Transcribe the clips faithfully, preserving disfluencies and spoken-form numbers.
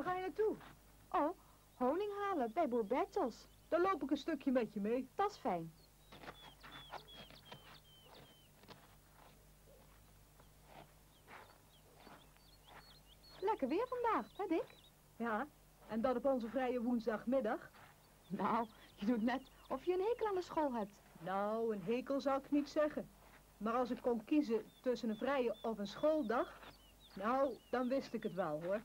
ga je naartoe? Oh, honing halen bij boer Bertels. Dan loop ik een stukje met je mee. Dat is fijn. Lekker weer vandaag, hè Dick? Ja, en dat op onze vrije woensdagmiddag. Nou, je doet net of je een hekel aan de school hebt. Nou, een hekel zou ik niet zeggen. Maar als ik kon kiezen tussen een vrije of een schooldag, nou, dan wist ik het wel, hoor.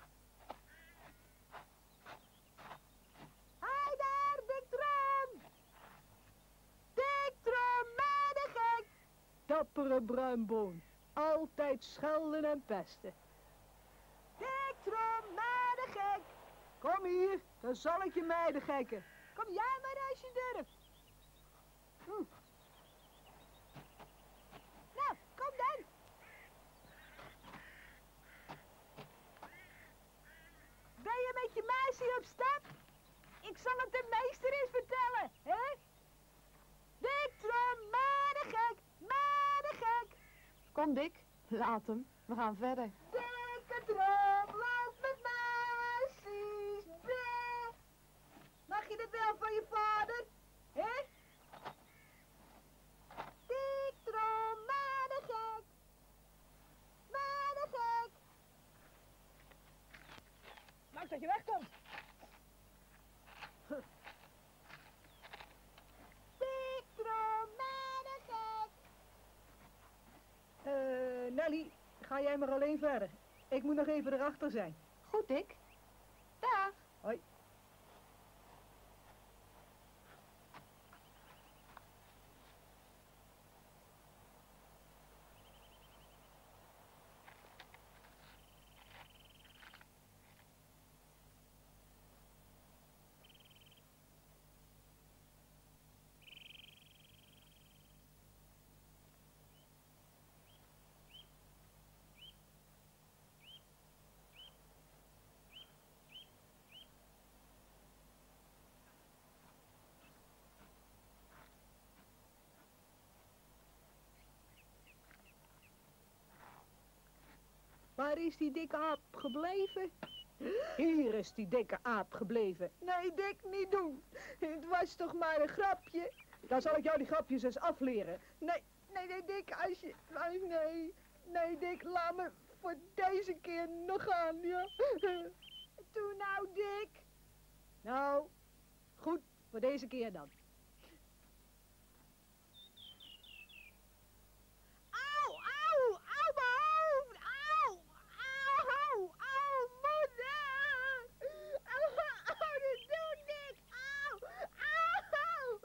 Hi daar, Dick Trom! Dick Trom, maar de gek! Dappere bruinboon, altijd schelden en pesten. Dick Trom, maar de gek! Kom hier, dan zal ik je meiden gekken. Kom jij maar als je durft. Hm. Nou, kom dan. Ben je met je meisje op stap? Ik zal het de meester eens vertellen, hè? Dick Trom, maar de gek, maar de gek. Kom Dick, laat hem. We gaan verder. Dikke Trom, loop met meisjes, Dick. Mag je dit wel van je vader, hè? Dick Trom, maar de gek. Maar de gek. Maak dat je wegkomt. Dick Trom, maar de gek. Eh, Nelly, ga jij maar alleen verder. Ik moet nog even erachter zijn. Goed Dick. Dag. Hoi. Waar is die dikke aap gebleven? Hier is die dikke aap gebleven. Nee, Dick, niet doen. Het was toch maar een grapje. Dan zal ik jou die grapjes eens afleren. Nee, nee, nee, Dick, als je... Nee, nee, Dick, laat me voor deze keer nog gaan, ja. Doe nou, Dick. Nou, goed, voor deze keer dan. Au, au, au, mijn hoofd, au, au, au, au, moeder. Au, au, dit doet Dick, au, au,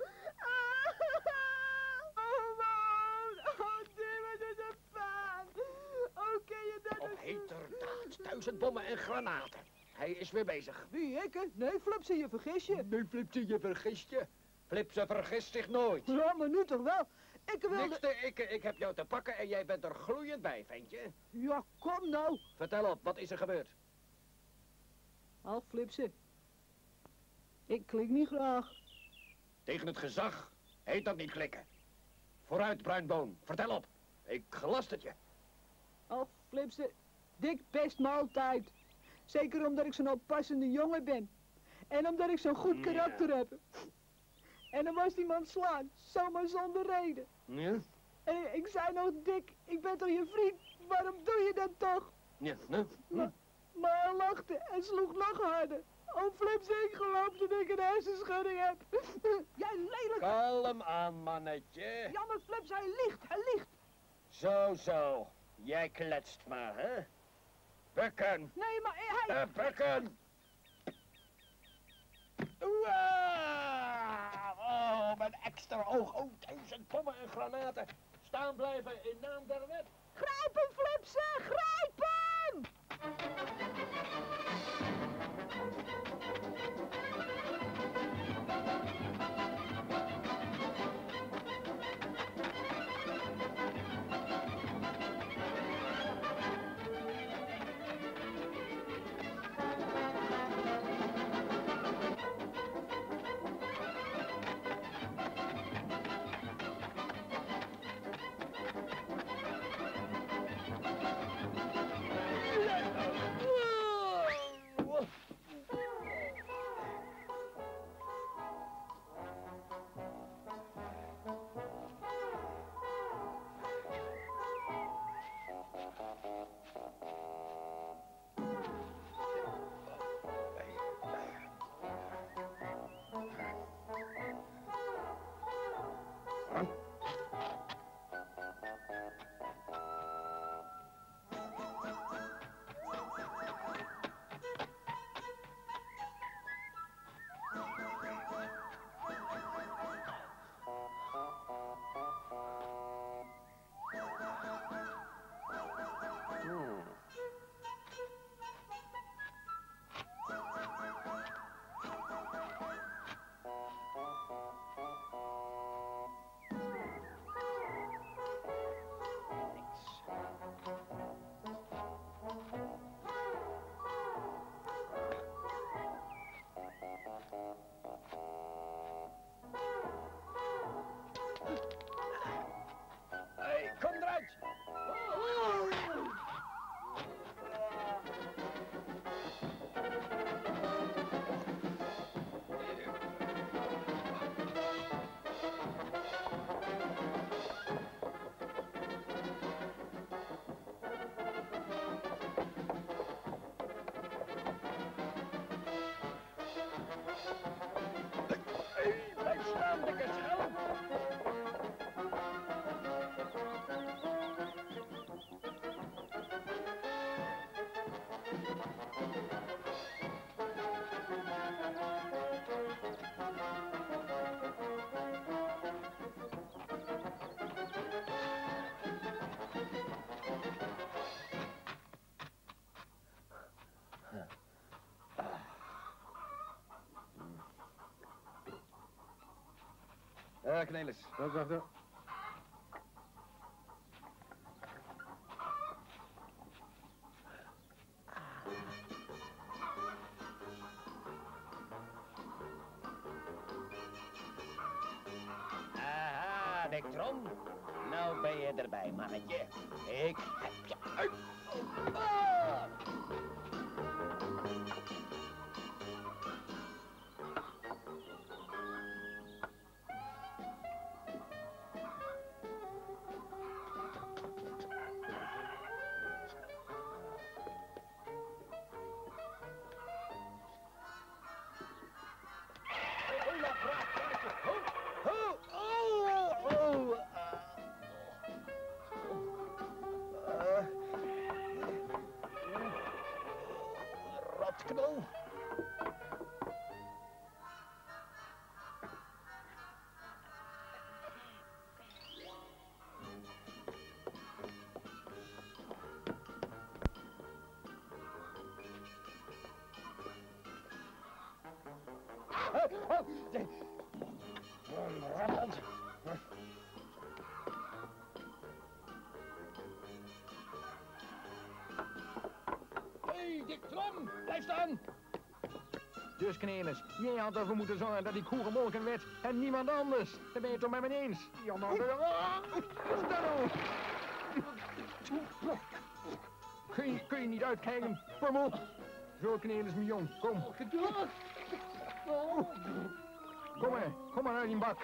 au, au, man, oh, Dick, wat is een pijn. Oké, je dat Op heterdaad, duizend bommen en granaten. Hij is weer bezig. Wie, ik? Nee, Flipse, je vergis je. Nee, Flipse, je vergist je. Flipse vergist zich nooit. Ja, maar nu toch wel. Ik wilde... Niks te ikke, ik heb jou te pakken en jij bent er gloeiend bij, ventje. Ja, kom nou. Vertel op, wat is er gebeurd? Ach, Flipse. Ik klik niet graag. Tegen het gezag heet dat niet klikken. Vooruit, bruinboon, vertel op. Ik gelast het je. Ach, Flipse. Dick pest me altijd. Zeker omdat ik zo'n oppassende jongen ben. En omdat ik zo'n goed karakter Ja. heb. En dan was die man slaan, zomaar zonder reden. Ja? En ik zei nog, Dick, ik ben toch je vriend, waarom doe je dat toch? Ja, nou? Hm. Maar, maar hij lachte en sloeg nog harder. Oh, Flipse, ik geloof dat ik een hersenschudding heb. Jij lelijk... Kalm aan, mannetje. Jammer, Flipse, hij liegt, hij liegt. Zo, zo. Jij kletst maar, hè? Bukken. Nee, maar hij... Uh, bukken. Oeh, oh, mijn extra oog. Oh, duizend pommen en granaten. Staan blijven in naam der wet. Grijp hem, Flipse, grijp hem! Uh, Cornelis. Wacht, wacht, wacht. Aha, Diktrom. Nou ben je erbij, mannetje. Ik heb je uit. Ah! Rotknol. Rammels. Hey, Diktrom, blijf staan! Dus Cornelis, jij had ervoor moeten zorgen dat ik koe gemolken werd en niemand anders. Dan ben je het toch met me eens? Jan Ander... Ah, wat is dat nou? Kun je, kun je niet uitkijken? Pummel. Zo, Cornelis, mijn jong, kom. Kom maar, kom maar uit die bak.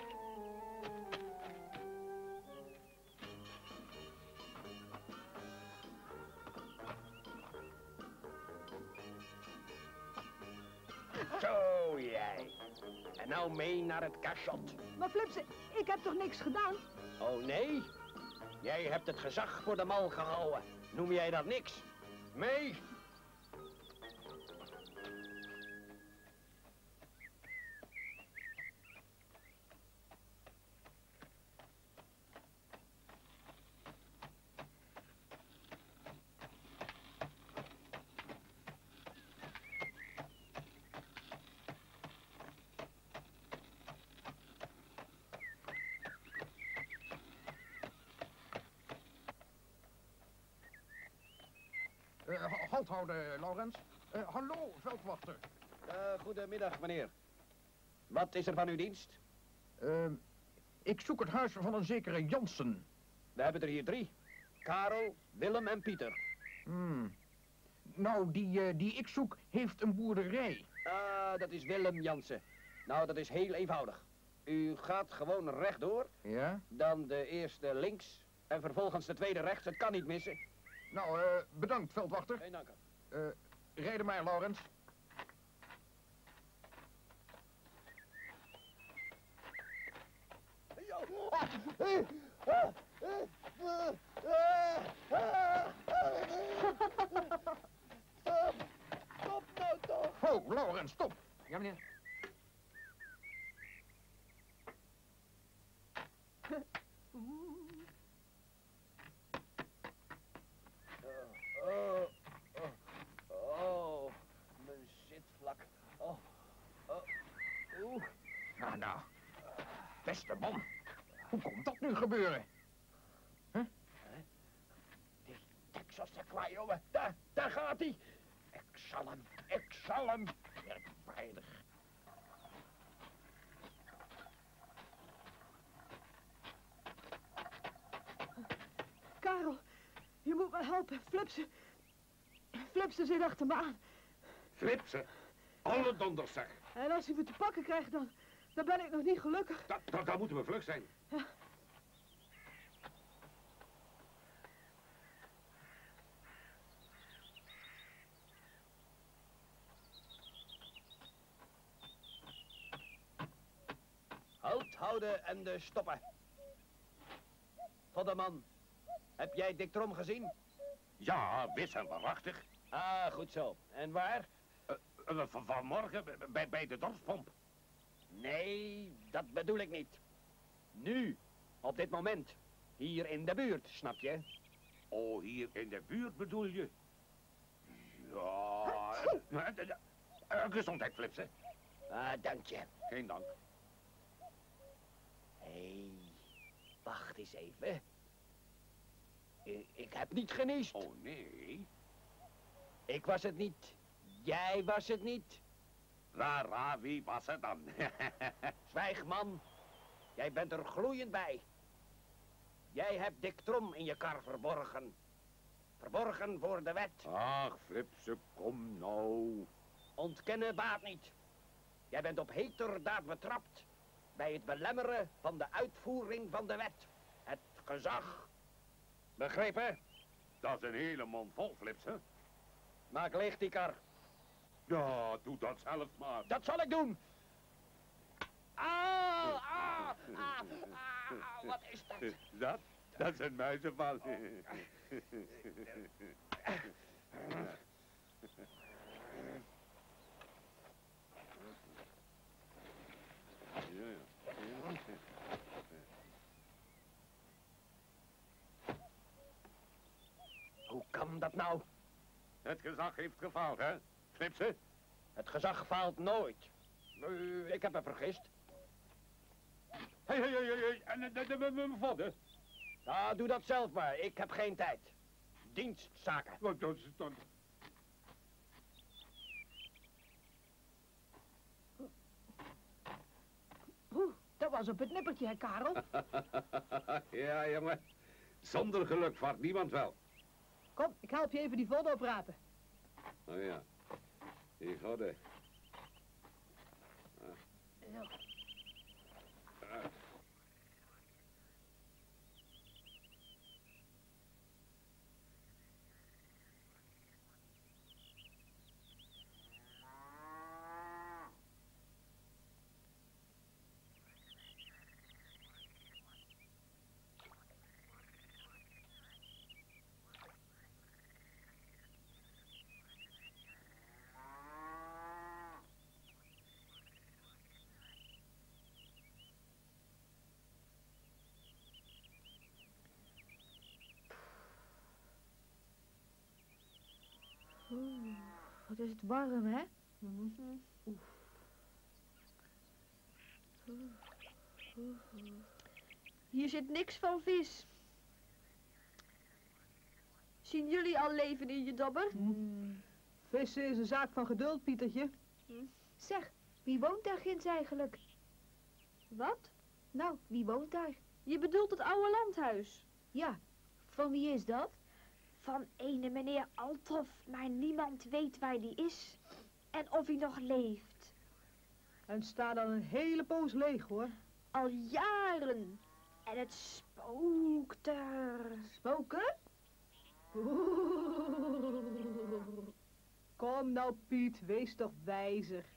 Zo, jij. En nou mee naar het cachot. Maar Flipse, ik heb toch niks gedaan? Oh, nee? Jij hebt het gezag voor de mal gehouden. Noem jij dat niks? Mee? Uh, halt houden, Laurens. Uh, hallo, veldwachter. Uh, goedemiddag, meneer. Wat is er van uw dienst? Uh, ik zoek het huis van een zekere Jansen. We hebben er hier drie. Karel, Willem en Pieter. Hmm. Nou, die, uh, die ik zoek heeft een boerderij. Ah, dat is Willem Jansen. Nou, dat is heel eenvoudig. U gaat gewoon rechtdoor, Ja? dan de eerste links en vervolgens de tweede rechts. Het kan niet missen. Nou, uh, bedankt, veldwachter. Geen dank. Uh, rijden maar, Laurens. Stop nou toch! Oh, Laurens, stop. Ja, meneer. Oh, oh, oh, mijn zitvlak. Oh, oh, oeh. Nou, nou. Beste man. Hoe komt dat nu gebeuren? Huh? Die Texas de kwaai, jongen. Daar, daar gaat hij. Ik zal hem, ik zal hem. Veilig. Karel, je moet me helpen. Flipse... Flipse zit achter me aan. Flipsen? Alle donders, zeg. En als hij me te pakken krijgt, dan, dan ben ik nog niet gelukkig. Dat, dat, dat moeten we vlug zijn. Ja. Halt houden en de stoppen. Vodderman, heb jij Diktrom gezien? Ja, wis en waarachtig. Ah, goed zo. En waar? Uh, uh, van, vanmorgen bij, bij de dorpspomp. Nee, dat bedoel ik niet. Nu, op dit moment. Hier in de buurt, snap je? Oh, hier in de buurt bedoel je? Ja... Uh, uh, uh, gezondheid, Flipsen. Ah, dank je. Geen dank. Hé, wacht eens even. Ik, ik heb niet geniest. Oh, nee. Ik was het niet. Jij was het niet. Rara, wie was het dan? Zwijg, man. Jij bent er gloeiend bij. Jij hebt Dick Trom in je kar verborgen. Verborgen voor de wet. Ach, Flipse, kom nou. Ontkennen baat niet. Jij bent op heterdaad betrapt bij het belemmeren van de uitvoering van de wet. Het gezag. Begrepen? Dat is een hele mond vol, Flipse. Maak leeg die kar. Ja, doe dat zelf maar. Dat zal ik doen. Auw, auw, auw, auw, wat is dat? Dat? Dat is een muizenval. Hoe kan dat nou? Het gezag heeft gefaald, hè, Flipse? Het gezag faalt nooit. Uh, ik heb me vergist. Hé, hé, hé, hé, en de, de, de, mijn vader? Ja, doe dat zelf maar. Ik heb geen tijd. Dienstzaken. Wat dat is dan? Oeh, dat was op het nippertje, hè, Karel? Ja, jongen. Zonder geluk vaart niemand wel. Kom, ik help je even die vod oprapen. Oh ja. Hier gaat het. Zo. Ah. Oeh, wat is het warm, hè? Mhm. Hier zit niks van vis. Zien jullie al leven in je dobber? Mm. Vissen is een zaak van geduld, Pietertje. Zeg, wie woont daar ginds eigenlijk? Wat? Nou, wie woont daar? Je bedoelt het oude landhuis? Ja, van wie is dat? Van ene meneer Althoff, maar niemand weet waar die is en of hij nog leeft. En staat dan een hele poos leeg, hoor. Al jaren. En het spookt er. Spoken? Oeh. Kom nou, Piet, wees toch wijzer.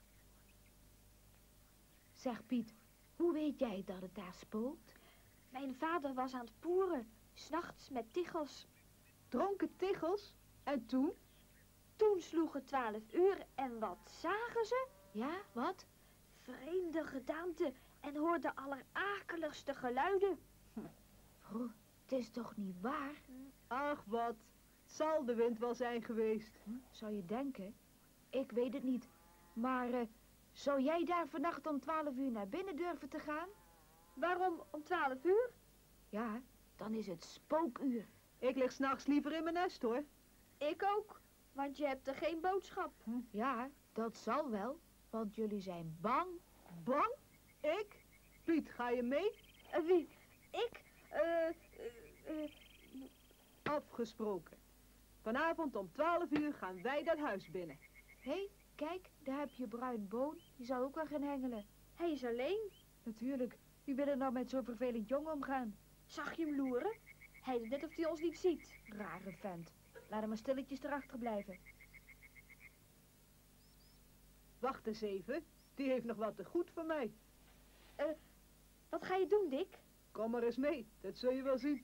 Zeg Piet, hoe weet jij dat het daar spookt? Mijn vader was aan het poeren, 's nachts met tichels. Dronken tichels? En toen? Toen sloeg het twaalf uur en wat zagen ze? Ja, wat? Vreemde gedaanten en hoorden allerakeligste geluiden. Oh, het is toch niet waar? Ach, wat. Het zal de wind wel zijn geweest. Hm, zou je denken? Ik weet het niet. Maar eh, zou jij daar vannacht om twaalf uur naar binnen durven te gaan? Waarom om twaalf uur? Ja, dan is het spookuur. Ik lig 's nachts liever in mijn nest, hoor. Ik ook, want je hebt er geen boodschap. Hm, ja, dat zal wel, want jullie zijn bang. Bang? Ik? Piet, ga je mee? Uh, wie? Ik? Eh... Uh, Afgesproken. Vanavond om twaalf uur gaan wij dat huis binnen. Hé, hey, kijk, daar heb je Bruin Boon. Die zal ook wel gaan hengelen. hij is alleen. Natuurlijk, wie wil er nou met zo'n vervelend jongen omgaan? Zag je hem loeren? Hij doet net of hij ons niet ziet. Rare vent. Laat hem maar stilletjes erachter blijven. Wacht eens even. Die heeft nog wat te goed voor mij. Uh, wat ga je doen, Dick? Kom maar eens mee. Dat zul je wel zien.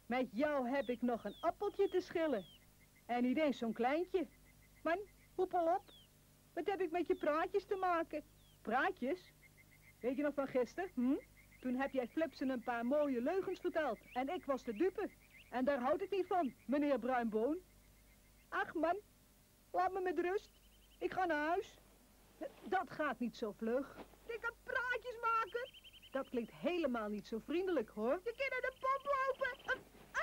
Met jou heb ik nog een appeltje te schillen. En niet eens zo'n kleintje. Man, hoepel op. Wat heb ik met je praatjes te maken? Praatjes? Weet je nog van gisteren? Hm? Toen heb jij Flipsen een paar mooie leugens verteld. En ik was de dupe. En daar houd ik niet van, meneer Bruinboon. Ach man, laat me met rust. Ik ga naar huis. Dat gaat niet zo vlug. Ik kan praatjes maken. Dat klinkt helemaal niet zo vriendelijk, hoor. Je kunt naar de pomp lopen.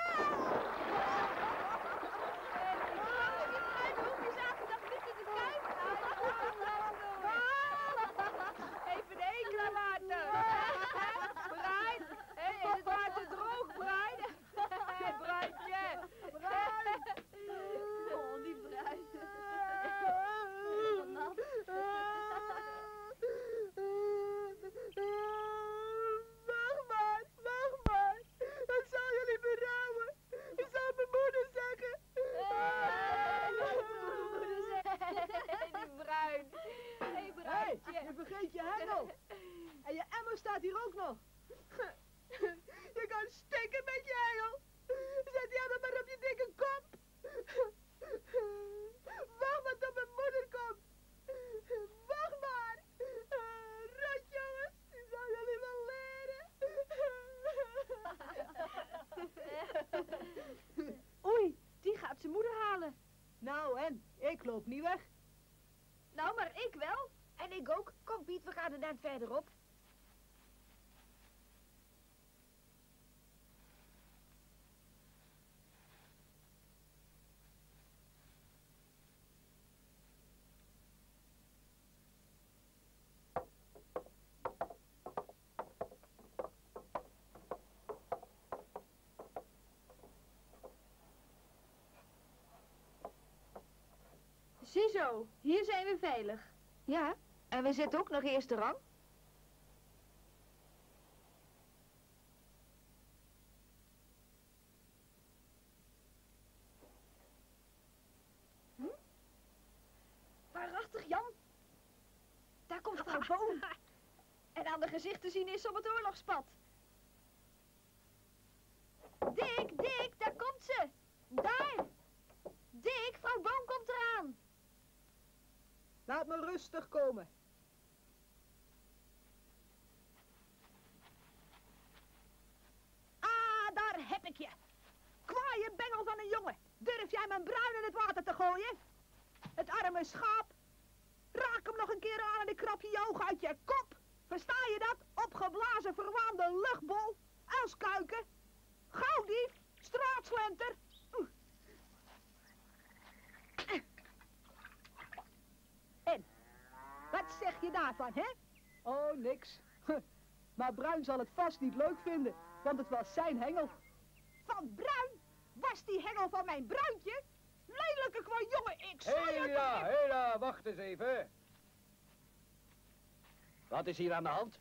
Even de enkele water. Bruin. Hé, is het water droog, Bruin? Hé, Bruintje. Bruin. Oh, die Bruin. Nat. Wacht maar, wacht maar. Dat zal jullie berouwen. Ik zal mijn moeder zeggen. Die Bruin. Hé, Bruintje. Hey, je vergeet je hendel. En je emmer staat hier ook nog. Je kan stikken met je hengel. Zet die emmer maar op je dikke kop. Wacht maar tot mijn moeder komt. Wacht maar. Rot jongens, ik zal jullie wel leren. Oei, die gaat zijn moeder halen. Nou en, ik loop niet weg. Nou, maar ik wel. En ik ook. Kom Piet, we gaan er net verderop. Ziezo, hier zijn we veilig. Ja, en we zitten ook nog eerste rang. Hm? Waarachtig, Jan. Daar komt vrouw Boon. En aan de gezichten zien is op het oorlogspad. Dick, Dick, daar komt ze. Daar. Dick, vrouw Boon komt eraan. Laat me rustig komen. Ah, daar heb ik je. Kwaaie bengel van een jongen. Durf jij mijn bruin in het water te gooien? Het arme schaap. Raak hem nog een keer aan en ik krap je je oog uit je kop. Versta je dat? Opgeblazen, verwaande luchtbol. Uilskuiken. Gauwdief. Straatslenter. En, wat zeg je daarvan, hè? Oh, niks. Maar Bruin zal het vast niet leuk vinden, want het was zijn hengel. Van Bruin? Was die hengel van mijn Bruintje? Lelijke kwa jongen, ik zal je... Hela, hela, wacht eens even. Wat is hier aan de hand?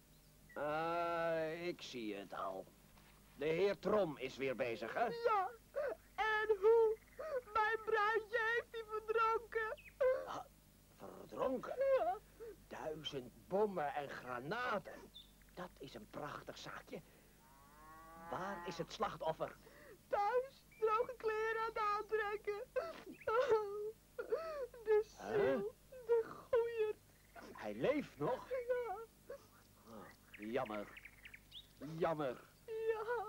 Ah, ik zie het al. De heer Trom is weer bezig, hè? Ja, en hoe? Mijn Bruintje heeft hij verdronken. Ah, verdronken? Ja. Duizend bommen en granaten. Dat is een prachtig zaakje. Waar is het slachtoffer? Thuis, droge kleren aan het aantrekken. Oh, de ziel, de goeierd. Hij leeft nog? Ja, Ah, jammer. Jammer. ja.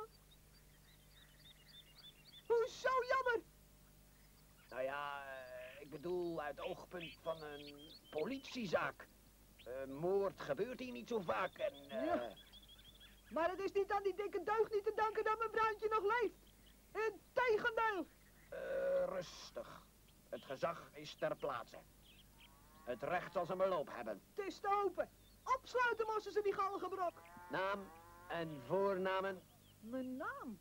Hoezo jammer? Nou ja, eh, ik bedoel uit oogpunt van een politiezaak. Uh, moord gebeurt hier niet zo vaak en... eh, Ja. Maar het is niet aan die dikke deugd niet te danken dat mijn Bruintje nog leeft. Integendeel. eh, rustig. Het gezag is ter plaatse. Het recht zal zijn beloop hebben. Het is te open. Opsluiten moesten ze die galgenbrok. Naam en voornamen? Mijn naam?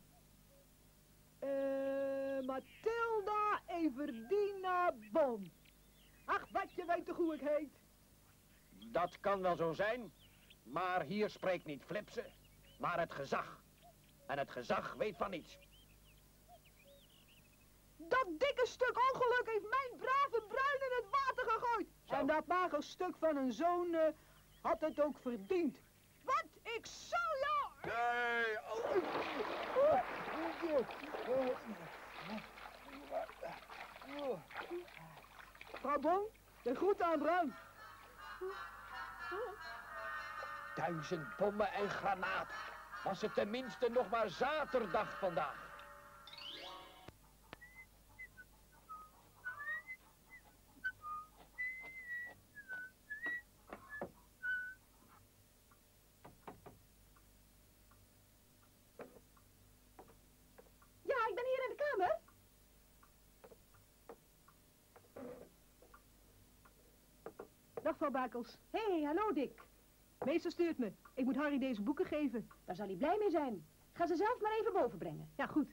Eh, Mathilda Everdina Boom. Ach, wat je weet toch hoe ik heet. Dat kan wel zo zijn, maar hier spreekt niet Flipsen, maar het gezag. En het gezag weet van niets. Dat dikke stuk ongeluk heeft mijn brave Bruin in het water gegooid. Zo. En dat mager stuk van een zoon eh, had het ook verdiend. Wat? Ik zal jou... Nee, oh. Vrouw Bon, de groeten aan Bruin. Duizend bommen en granaten. Was het tenminste nog maar zaterdag vandaag. Ja, ik ben hier in de kamer. Dag, vrouw Bakels. Hé, hey, hallo Dick. Meester stuurt me. Ik moet Harry deze boeken geven. Daar zal hij blij mee zijn. Ga ze zelf maar even boven brengen. Ja, goed.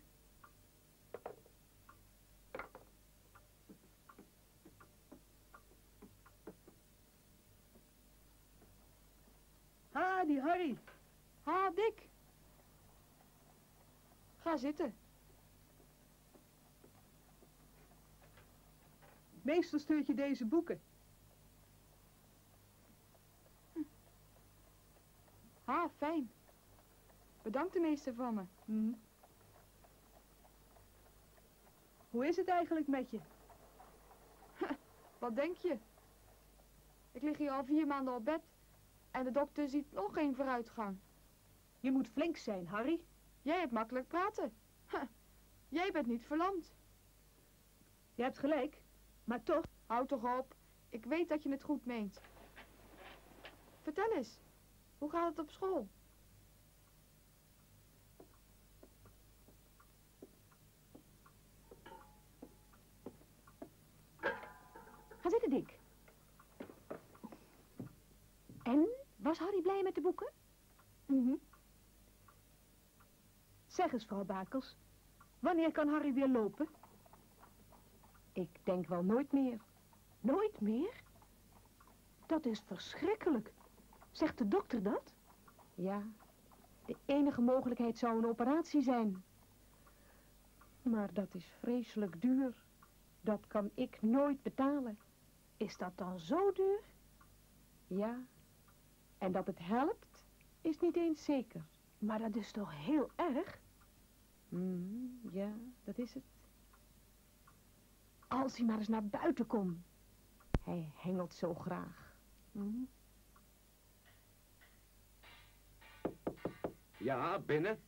Ha, die Harry. Ha, Dick. Ga zitten. Meester stuurt je deze boeken. Ha, fijn. Bedankt de meester van me. Hm. Hoe is het eigenlijk met je? Wat denk je? Ik lig hier al vier maanden op bed en de dokter ziet nog geen vooruitgang. Je moet flink zijn, Harry. Jij hebt makkelijk praten. Jij bent niet verlamd. Je hebt gelijk, maar toch... Houd toch op. Ik weet dat je het goed meent. Vertel eens. Hoe gaat het op school? Ga zitten, Dick. En, was Harry blij met de boeken? Mhm. Zeg eens, vrouw Bakels. Wanneer kan Harry weer lopen? Ik denk wel nooit meer. Nooit meer? Dat is verschrikkelijk. Zegt de dokter dat? Ja, de enige mogelijkheid zou een operatie zijn. Maar dat is vreselijk duur. Dat kan ik nooit betalen. Is dat dan zo duur? Ja, en dat het helpt, is niet eens zeker. Maar dat is toch heel erg? Mm, ja, dat is het. Als hij maar eens naar buiten komt. Hij hengelt zo graag. Mhm. Ja, binnen.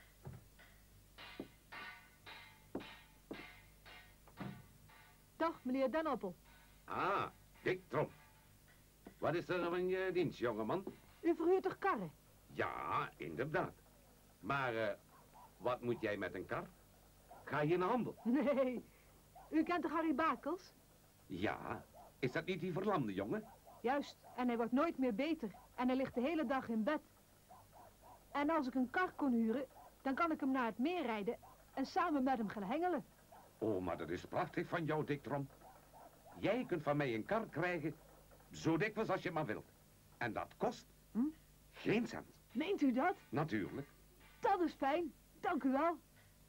Dag, meneer Denoppel. Ah, Dick Tromp. Wat is er van je dienst, jongeman? U verhuurt toch karren? Ja, inderdaad. Maar eh, wat moet jij met een kar? Ga je in de handel? Nee. U kent toch Harry Bakels? Ja, is dat niet die verlamde jongen? Juist, en hij wordt nooit meer beter. En hij ligt de hele dag in bed. En als ik een kar kon huren, dan kan ik hem naar het meer rijden en samen met hem gaan hengelen. Oh, maar dat is prachtig van jou, Dick Tromp. Jij kunt van mij een kar krijgen, zo dikwijls als je maar wilt. En dat kost Hm? geen cent. Meent u dat? Natuurlijk. Dat is fijn. Dank u wel.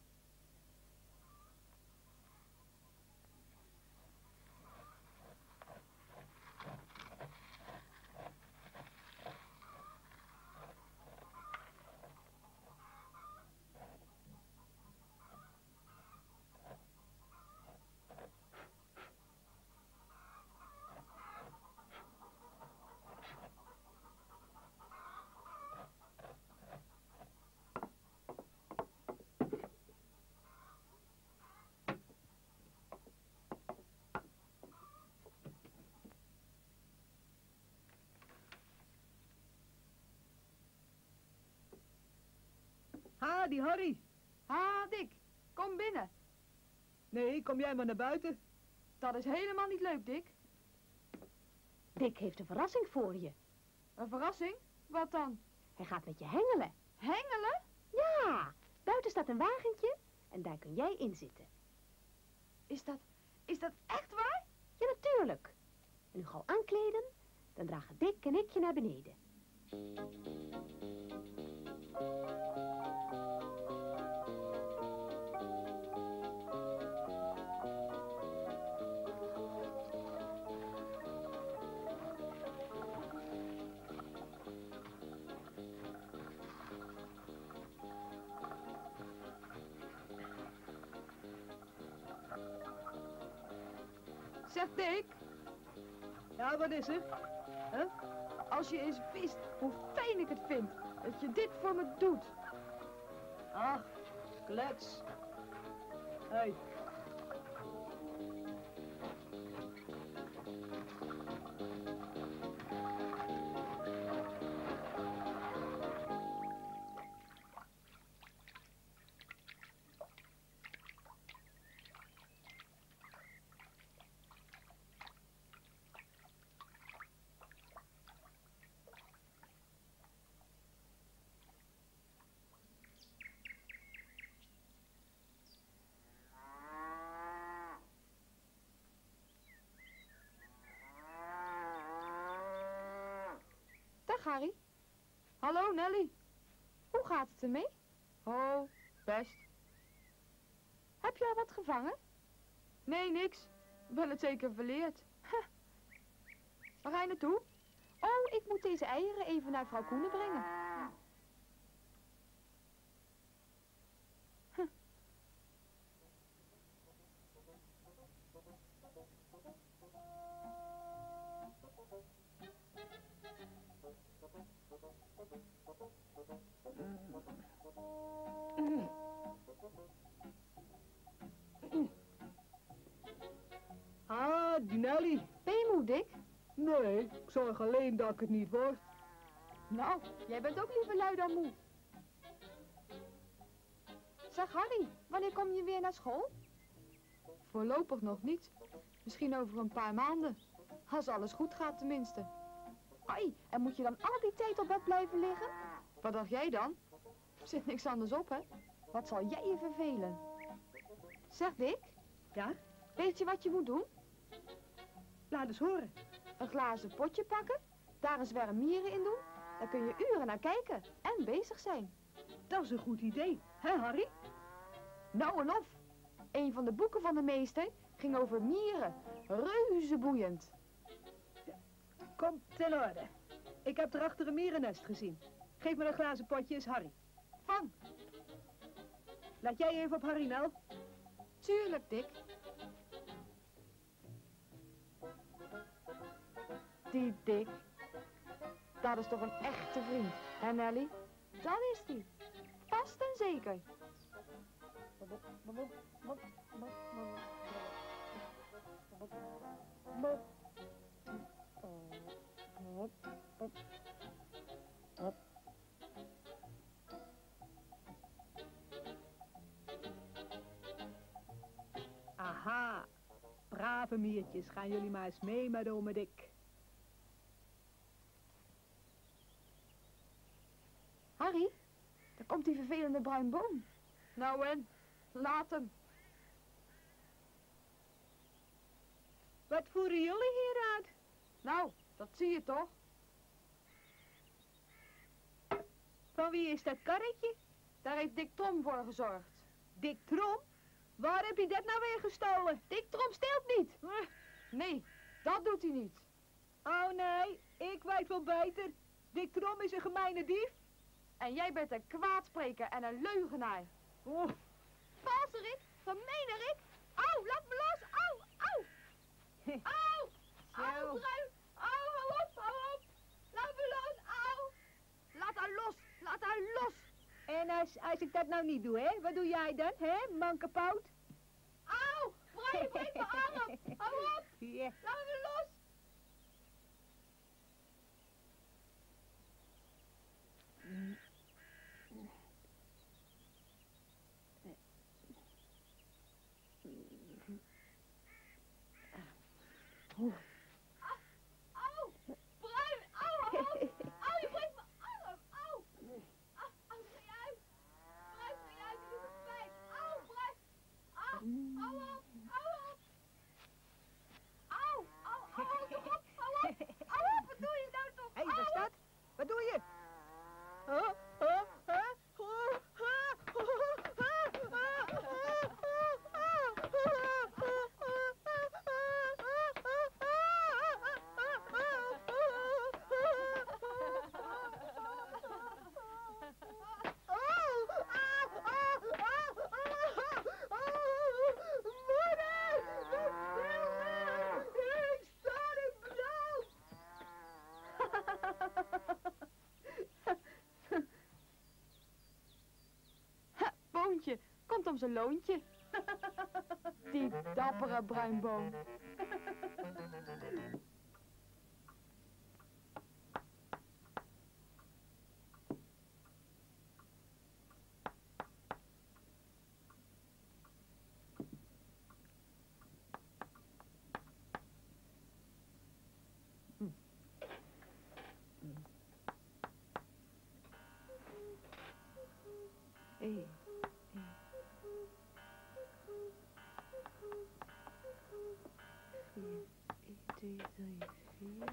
Ha, die Harry. Ha, Dick. Kom binnen. Nee, kom jij maar naar buiten. Dat is helemaal niet leuk, Dick. Dick heeft een verrassing voor je. Een verrassing? Wat dan? Hij gaat met je hengelen. Hengelen? Ja, buiten staat een wagentje en daar kun jij in zitten. Is dat, is dat echt waar? Ja, natuurlijk. En u gauw aankleden, dan dragen Dick en ik je naar beneden. Zeg Dick, Ja, wat is er? Huh? als je eens wist hoe fijn ik het vind dat je dit voor me doet. Ach, klets. Hey. Dag Harry. Hallo Nelly. Hoe gaat het ermee? Oh, best. Heb je al wat gevangen? Nee, niks. Ik ben het zeker verleerd. Huh. Waar ga je naartoe? Oh, ik moet deze eieren even naar vrouw Koenen brengen. Huh. Ah, die Nelly. Ben je moe, Dick? Nee, ik zorg alleen dat ik het niet word. Nou, jij bent ook liever lui dan moe. Zeg Harry, wanneer kom je weer naar school? Voorlopig nog niet. Misschien over een paar maanden. Als alles goed gaat tenminste. Ai, en moet je dan al die tijd op bed blijven liggen? Wat dacht jij dan? Er zit niks anders op, hè? Wat zal jij je vervelen? Zeg Dick, Ja? weet je wat je moet doen? Laat eens horen. Een glazen potje pakken, daar een zwerm mieren in doen. Daar kun je uren naar kijken en bezig zijn. Dat is een goed idee. Hè, Harry? Nou en of. Een van de boeken van de meester ging over mieren. Reuze boeiend. Komt ten orde. Ik heb erachter een mierennest gezien. Geef me een glazen potje eens, Harry. Vang. Laat jij even op Harry, Nel. Tuurlijk, Dick. Die Dick. Dat is toch een echte vriend, hè Nelly? Dat is die. Vast en zeker. Aha. Brave miertjes, gaan jullie maar eens mee met ome Dick. Harry, daar komt die vervelende bruin boom. Nou en, laat hem. Wat voeren jullie hier uit? Nou, dat zie je toch? Van wie is dat karretje? Daar heeft Dick Trom voor gezorgd. Dick Trom? Waar heb je dat nou weer gestolen? Dick Trom steelt niet. Nee, dat doet hij niet. Oh nee, ik weet wel beter. Dick Trom is een gemeene dief. En jij bent een kwaadspreker en een leugenaar. Oh. Valserik, gemeenerik. Au, laat me los. Au, au. Au, au, bruin. Au, hou op, hou op. Laat me los, au. Laat haar los, laat haar los. En als, als ik dat nou niet doe, hè? Wat doe jij dan, hè, mankepoot? Au, bruin, breek mijn arm. Hou op, Ja. laat me los. Oeh. Au, bruin, au, hou op. Au, je breekt mijn arm. Au. Au, au, ga uit. Bruin, ga uit, je doet het pijn. Au, bruin. Au, hou op, hou op. Au, au, au, hou toch op, hou op. Hou op, wat doe je nou toch? Hé, hey, wat is dat? Wat doe je? Huh? Huh? Huh? Niemand om zijn loontje. Die dappere bruinboom. Hey. Twee, drie, vier.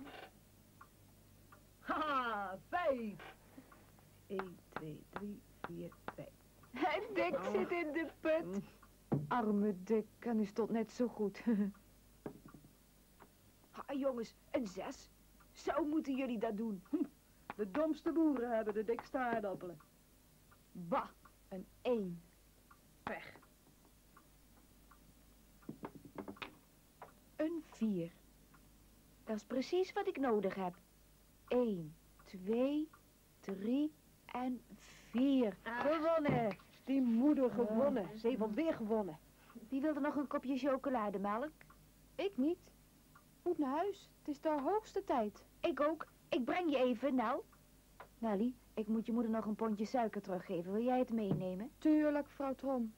Ha, vijf. één, twee, drie, vier, vijf. En Dick zit in de put. Arme Dick, en is tot net zo goed. Ha, jongens, een zes. Zo moeten jullie dat doen. De domste boeren hebben de dikste aardappelen. Bah, een één. Pech. Een vier. Dat is precies wat ik nodig heb. Eén, twee, drie en vier. Gewonnen. Die moeder gewonnen. Ze heeft alweer gewonnen. Wie wil er nog een kopje chocolademelk? Ik niet. Moet naar huis. Het is de hoogste tijd. Ik ook. Ik breng je even, Nel. Nelly, ik moet je moeder nog een pondje suiker teruggeven. Wil jij het meenemen? Tuurlijk, vrouw Trom.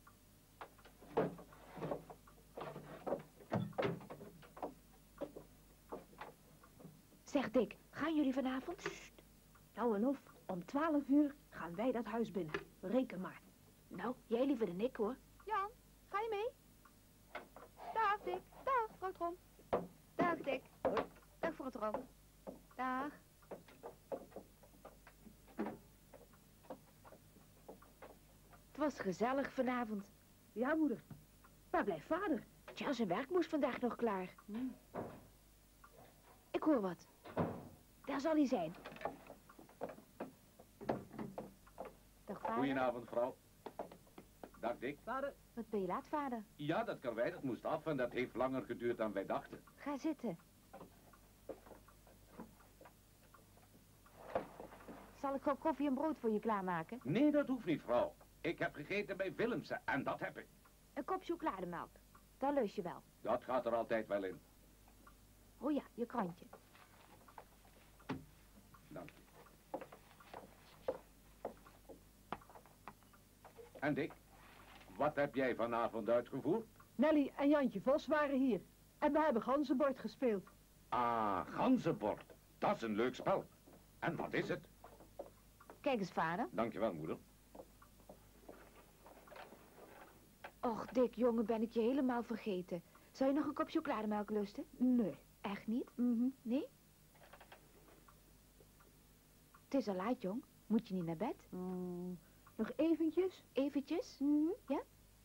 Zeg Dick, gaan jullie vanavond? Sst. Nou en of, om twaalf uur gaan wij dat huis binnen. Reken maar. Nou, jij liever dan ik hoor. Jan, ga je mee? Dag, Dick. Dag, vrouw Trom. Dag, Dick. Dag, vrouw Trom. Dag. Het was gezellig vanavond. Ja, moeder. Waar blijft vader? Tja, zijn werk moest vandaag nog klaar. Hmm. Ik hoor wat. Daar zal hij zijn. Dag, vader. Goedenavond, vrouw. Dag, Dick. Vader, Wat ben je laat, vader? Ja, dat karwei, dat moest af en dat heeft langer geduurd dan wij dachten. Ga zitten. Zal ik gewoon koffie en brood voor je klaarmaken? Nee, dat hoeft niet, vrouw. Ik heb gegeten bij Willemsen en dat heb ik. Een kop chocolademelk. Dat lust je wel. Dat gaat er altijd wel in. Oh ja, je krantje. Dank je. En Dick, wat heb jij vanavond uitgevoerd? Nelly en Jantje Vos waren hier. En we hebben ganzenbord gespeeld. Ah, ganzenbord. Dat is een leuk spel. En wat is het? Kijk eens, vader. Dankjewel, moeder. Och, Dick, jongen, ben ik je helemaal vergeten. Zou je nog een kop chocolademelk lusten? Nee. Echt niet? Mhm. Nee? Het is al laat, jong. Moet je niet naar bed? Mm, nog eventjes? Eventjes? Mhm. Ja?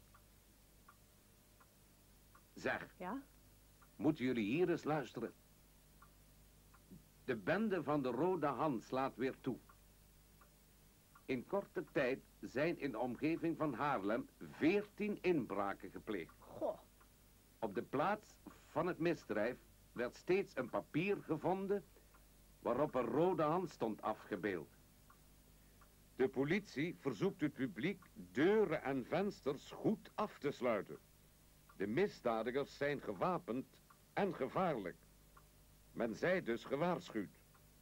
Zeg, Ja? moeten jullie hier eens luisteren. De bende van de Rode Hand slaat weer toe. In korte tijd zijn in de omgeving van Haarlem veertien inbraken gepleegd. Goh. Op de plaats van het misdrijf werd steeds een papier gevonden waarop een rode hand stond afgebeeld. De politie verzoekt het publiek deuren en vensters goed af te sluiten. De misdadigers zijn gewapend en gevaarlijk. Men zij dus gewaarschuwd.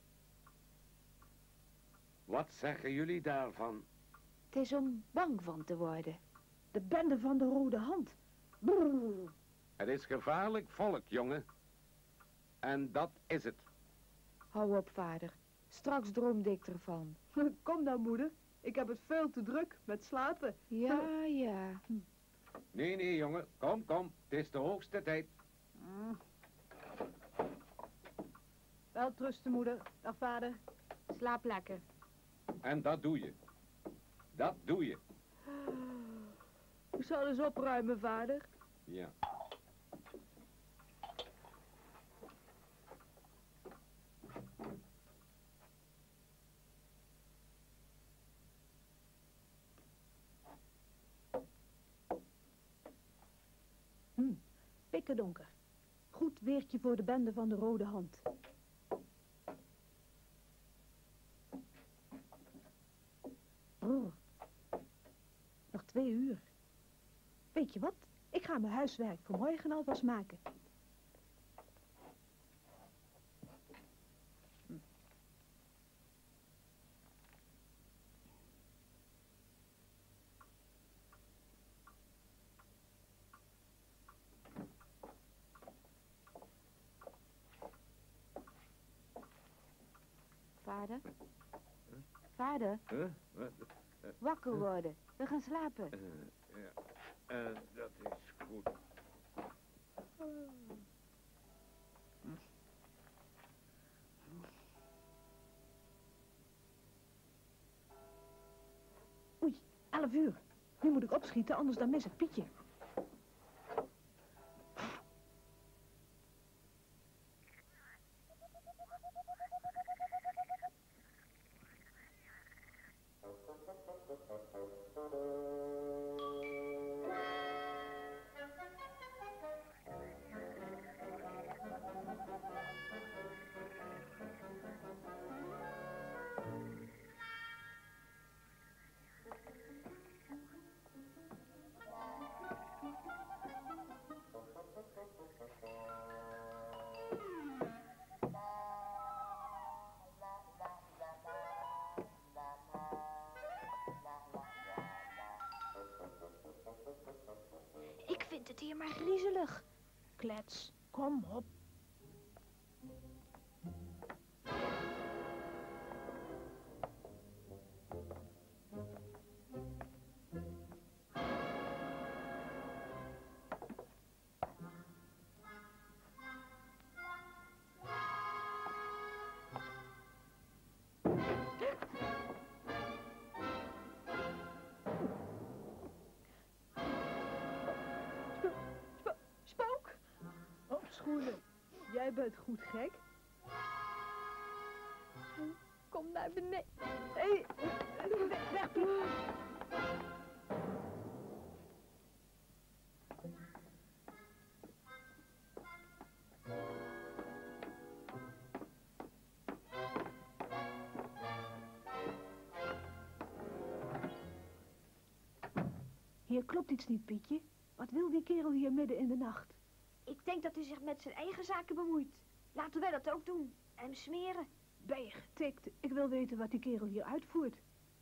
Wat zeggen jullie daarvan? Het is om bang van te worden. De bende van de Rode Hand. Brrr. Het is gevaarlijk volk, jongen. En dat is het. Hou op, vader. Straks droomde ik ervan. Kom nou, moeder. Ik heb het veel te druk met slapen. Ja, ja. Nee, nee, jongen. Kom, kom. Het is de hoogste tijd. Wel trusten, moeder. Dag, vader. Slaap lekker. En dat doe je. Dat doe je. Ik zal eens opruimen, vader. Ja. Hm, pikkerdonker. Goed weertje voor de bende van de Rode Hand. Brrr. Nog twee uur. Weet je wat? Ik ga mijn huiswerk voor morgen alvast maken. Hm. Vader? Vader? Huh? Wat? Wakker worden. We gaan slapen. Eh, ja, Eh, dat is goed. Oei, elf uur. Nu moet ik opschieten, anders dan mis ik Pietje. Ik vind het hier maar griezelig. Klets, kom op. Spook! Oh, schoenen. Jij bent goed gek. Kom naar beneden. Hé, hey, weg, Piet. Hier klopt iets niet, Pietje. Wat wil die kerel hier midden in de nacht? Ik denk dat hij zich met zijn eigen zaken bemoeit. Laten wij dat ook doen. En hem smeren. Ben je getikt? Ik wil weten wat die kerel hier uitvoert.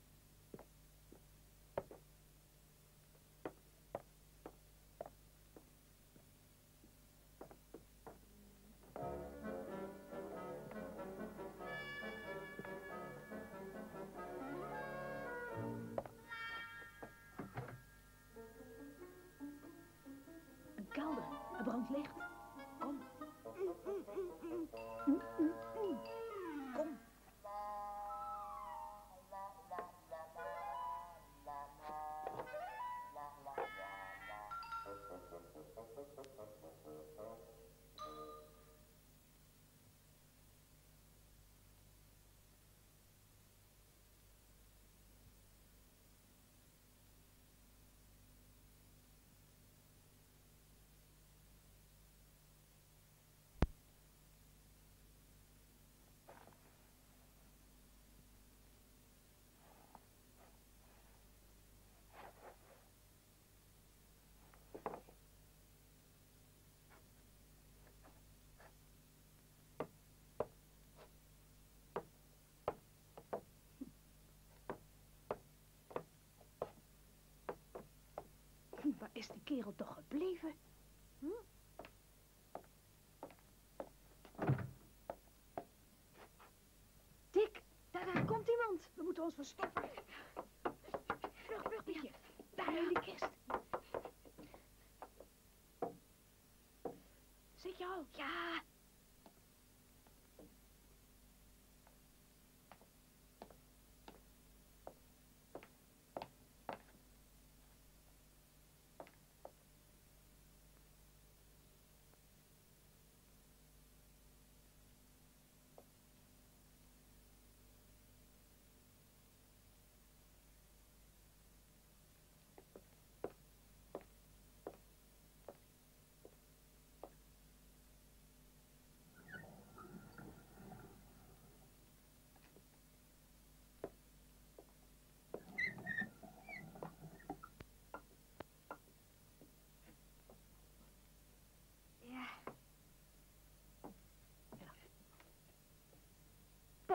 Een kelder. Er brandt licht. Kom. Mm, mm, mm. Kom. Waar is die kerel toch gebleven? Hm? Dick, daar, daar komt iemand. We moeten ons verstoppen. Vlug, vlug, Pietje. Daar in die kist. Zit je al? Ja.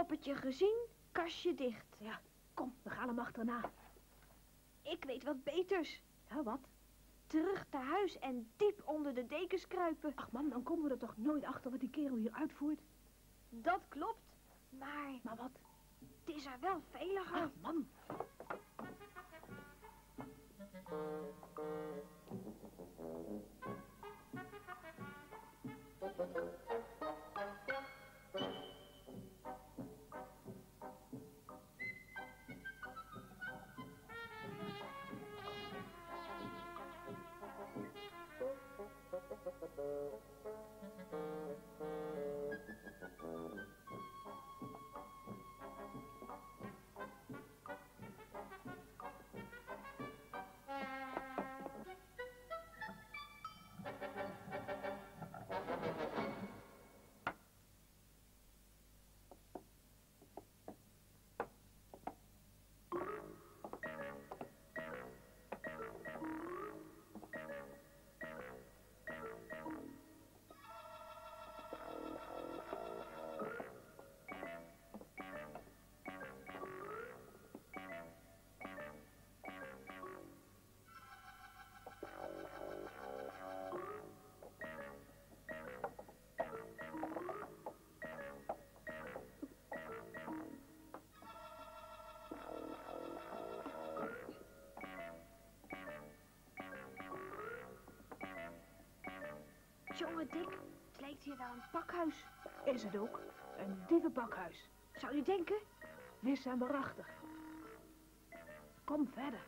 poppetje gezien, kastje dicht. Ja, kom, we gaan hem achterna. Ik weet wat beters. Ja, wat? Terug naar huis en diep onder de dekens kruipen. Ach man, dan komen we er toch nooit achter wat die kerel hier uitvoert. Dat klopt. Maar Maar wat? het is er wel veiliger. Ach man. Jongen, Dick, het lijkt hier wel een pakhuis. Is het ook? Een dievenpakhuis. Zou je denken? Wis en waarachtig. Kom verder.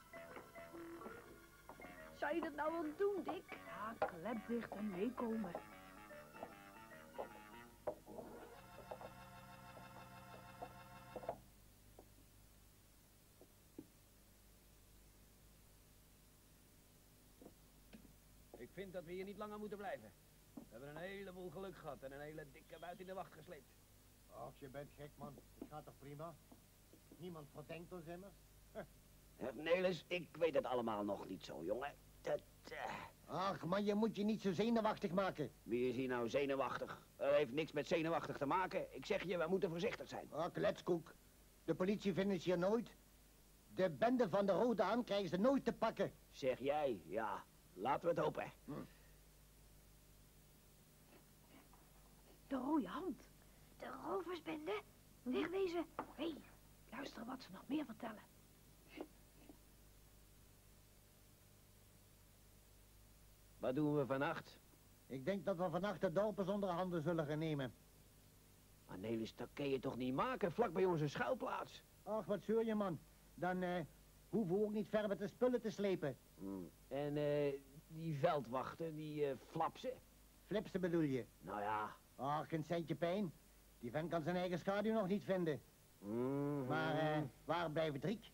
Zou je dat nou wel doen, Dick? Ja, klep dicht en meekomen. Ik vind dat we hier niet langer moeten blijven. We hebben een heleboel geluk gehad en een hele dikke buit in de wacht gesleept. Ach, je bent gek, man. Het gaat toch prima? Niemand verdenkt ons immers. Uh, Nelis, ik weet het allemaal nog niet zo, jongen. Dat, uh... Ach, man, je moet je niet zo zenuwachtig maken. Wie is hier nou zenuwachtig? Dat heeft niks met zenuwachtig te maken. Ik zeg je, we moeten voorzichtig zijn. Ach, kletskoek. De politie vinden ze hier nooit. De bende van de Rode Haan krijgen ze nooit te pakken. Zeg jij, ja. Laten we het hopen. Hm. De rode hand. De roversbende? Wegwezen. Hé, hey, luister wat ze nog meer vertellen. Wat doen we vannacht? Ik denk dat we vannacht de dorpers onder handen zullen gaan nemen. Maar Nelis, dat kun je toch niet maken, vlak bij onze schuilplaats? Ach, wat zeur je, man. Dan eh, hoeven we ook niet ver met de spullen te slepen. Hmm. En eh, die veldwachten, die uh, flapsen? Flipsen bedoel je? Nou ja. Ach, een centje pijn. Die vent kan zijn eigen schaduw nog niet vinden. Mm-hmm. Maar eh, waar blijven Driek?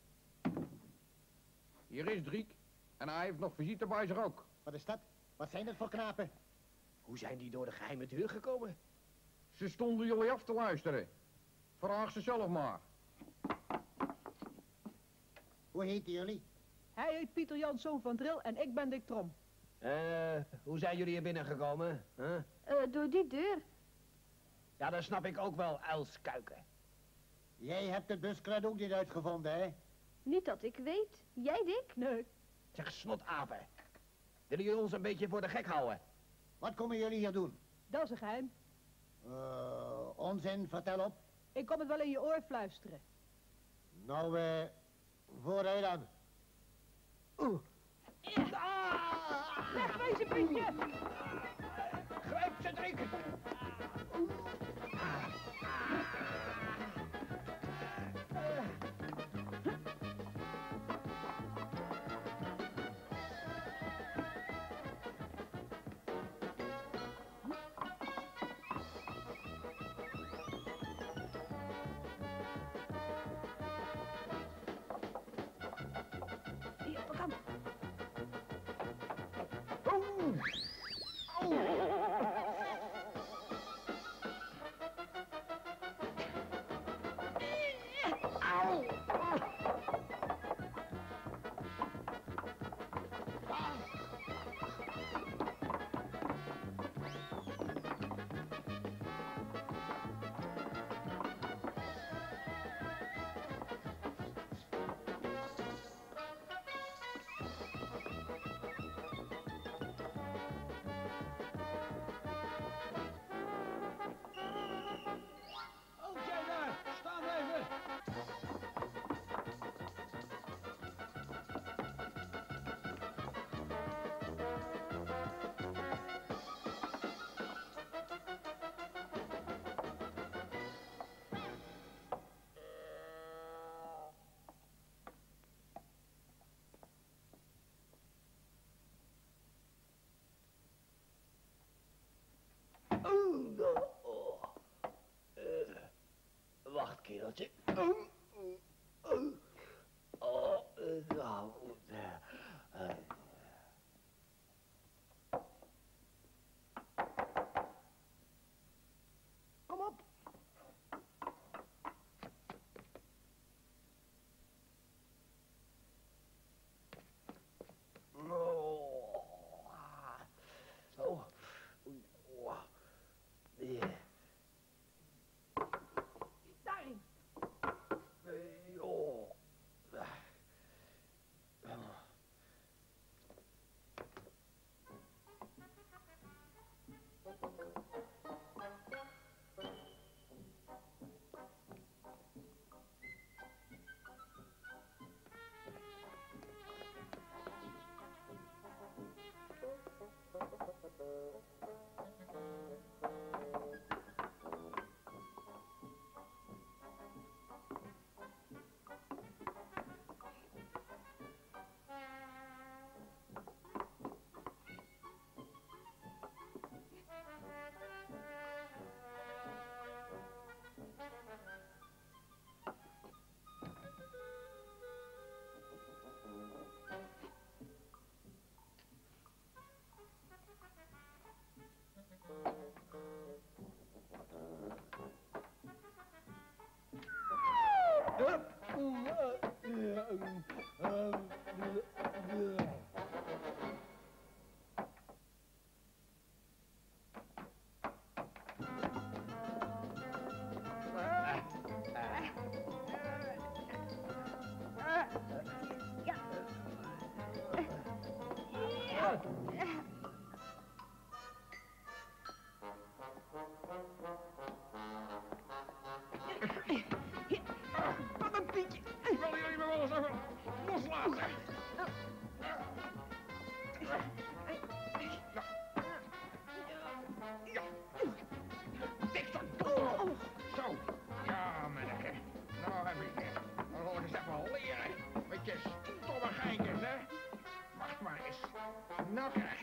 Hier is Driek. En hij heeft nog visite bij zich ook. Wat is dat? Wat zijn dat voor knapen? Hoe zijn die door de geheime deur gekomen? Ze stonden jullie af te luisteren. Vraag ze zelf maar. Hoe heten jullie? Hij heet Pieter Janszoon van Dril en ik ben Dick Trom. Eh, hoe zijn jullie hier binnengekomen? Huh? Uh, door die deur. Ja, dat snap ik ook wel, uilskuiken. Jij hebt het buskruid ook niet uitgevonden, hè? Niet dat ik weet. Jij, Dick? Nee. Zeg, snotapen. Willen jullie ons een beetje voor de gek houden? Wat komen jullie hier doen? Dat is een geheim. Uh, onzin, vertel op. Ik kom het wel in je oor fluisteren. Nou, eh, vooruit dan. Oeh. Ah! Wegwezen, Pietje! Grijp ze, Driek! Hier, pak hem.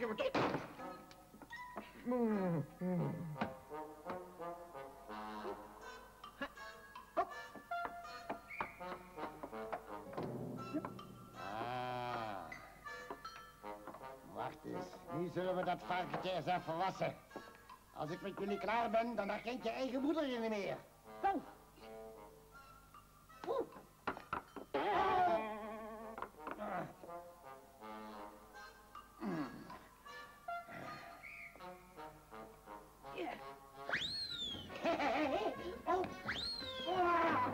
heb het op. Mm, mm. Ah. Wacht eens, nu zullen we dat varkentje eens even wassen. Als ik met jullie klaar ben, dan herkent je eigen moeder je niet meer. Kom. Oeh. Ah. Mm. Ja. Oh. Ah.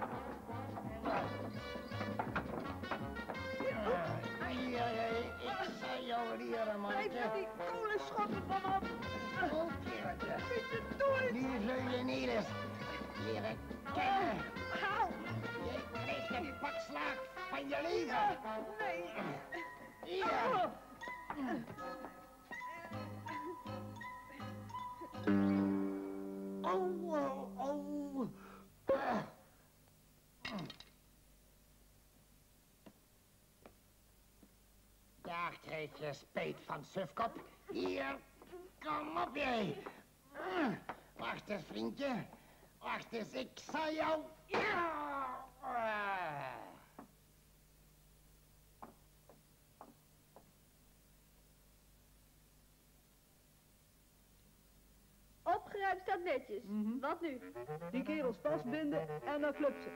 Ai, ai, ai, ik zal jou leren, mannetje. Blijf die kolenschoppen van op. Oh, kereltje. Bitte, doe het. Nu zul je Niels leren kennen. Hou. Je krijgt een pak slaag van je leven. Nee. Hier. Oh, oh, oh. Ah. Daar krijg je spijt van, sufkop. Hier, kom op jij. Ah, wacht eens, vriendje. Wacht eens, ik zal jou... Ja. Ah. Opgeruimd staat netjes. Mhm. Wat nu? Die kerels vastbinden en dan flupsen.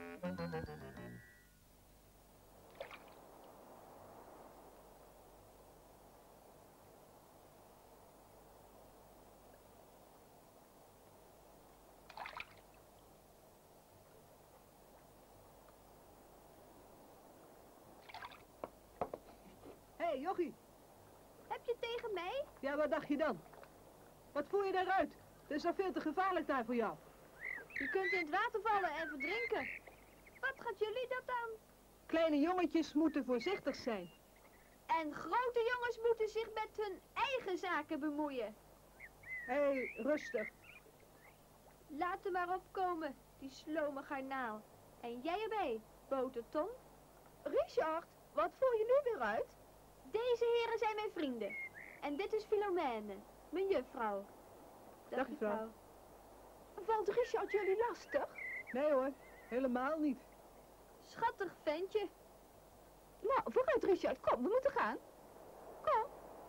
Hé, hey, jochie. Heb je tegen mij? Ja, wat dacht je dan? Wat voer je daaruit? Het is toch veel te gevaarlijk daar voor jou. Je kunt in het water vallen en verdrinken. Wat gaat jullie dat aan? Kleine jongetjes moeten voorzichtig zijn. En grote jongens moeten zich met hun eigen zaken bemoeien. Hé, hey, rustig. Laat hem maar opkomen, die slome garnaal. En jij erbij, botertom. Richard, wat voer je nu weer uit? Deze heren zijn mijn vrienden. En dit is Philomène, mijn juffrouw. Dag, juffrouw. Valt Richard jullie lastig? Nee hoor, helemaal niet. Schattig ventje. Nou, vooruit Richard, kom, we moeten gaan. Kom.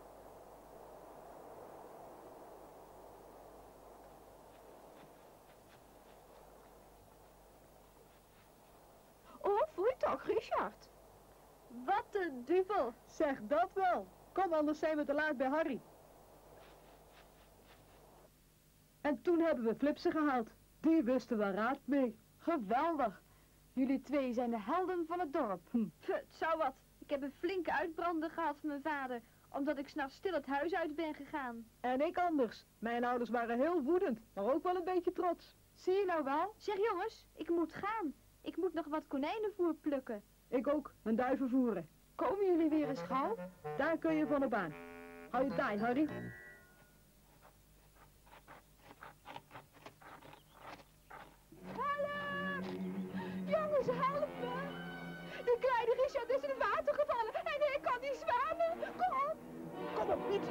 Oh, voel je toch, Richard? Wat een duvel. Zeg dat wel. Kom, anders zijn we te laat bij Harry. En toen hebben we Flipsen gehaald. Die wisten wel raad mee. Geweldig. Jullie twee zijn de helden van het dorp. Hm. Het zou wat. Ik heb een flinke uitbrander gehad van mijn vader, omdat ik 's nachts stil het huis uit ben gegaan. En ik anders. Mijn ouders waren heel woedend, maar ook wel een beetje trots. Zie je nou wel? Zeg jongens, ik moet gaan. Ik moet nog wat konijnenvoer plukken. Ik ook, mijn duiven voeren. Komen jullie weer eens gauw? Daar kun je van op aan. Hou je taai, Harry. Help! Jongens, help me! De kleine Richard is in het water gevallen en ik kan niet zwemmen. Kom op! Kom op, niet.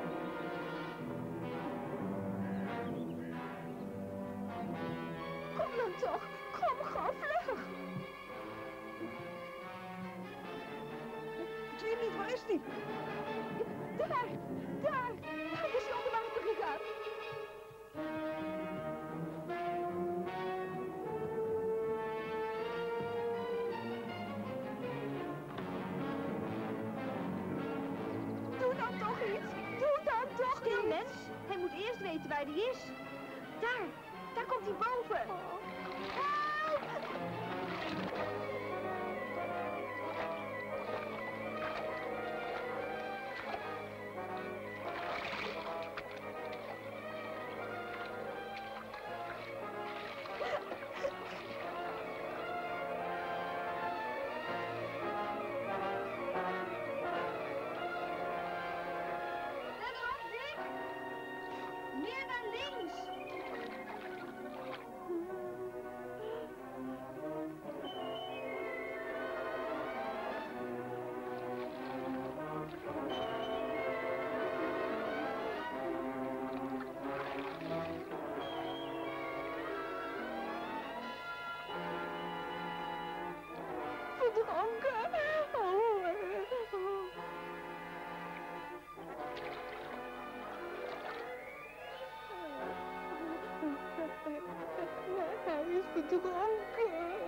Kom dan toch! Kom gauw, vlug! Zie je niet, waar is die? Daar! Daar! Hij is onder water gegaan. Doe dan toch iets! Doe dan toch Stil iets! mens, hij moet eerst weten waar hij is. Daar, daar komt hij boven. Help! Verderop, Dick. Meer naar links. dronken.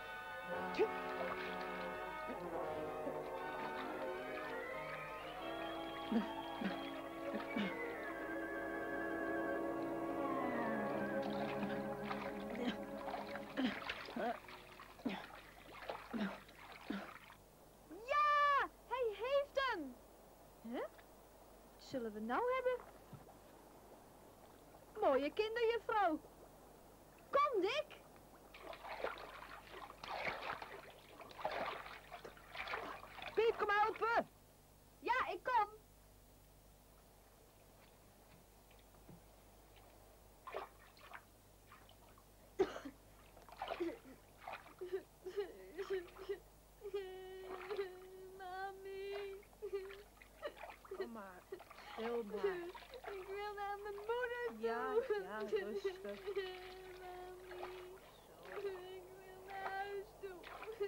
Ja, hij heeft hem. Huh? Wat zullen we nou hebben? Mooie kinderjuffrouw. Kom, Dick. Piet, kom helpen. Ja, ik kom. Mami. Kom maar, stil maar. Ik wil naar mijn moeder toe. Ja, ja, rustig. Mami. Ik wil naar huis toe.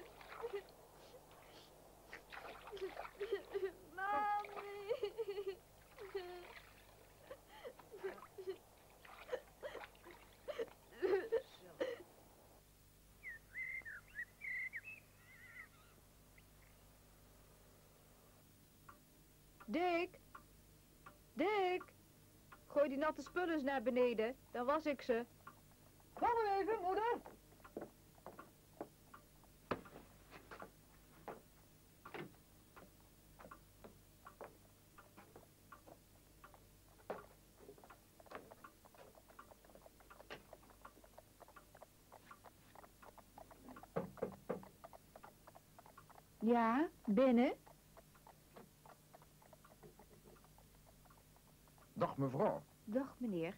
Mami. Dick? Dick? Gooi die natte spullen eens naar beneden, dan was ik ze. Wacht even, moeder. Ja, binnen. Dag mevrouw. Dag, meneer.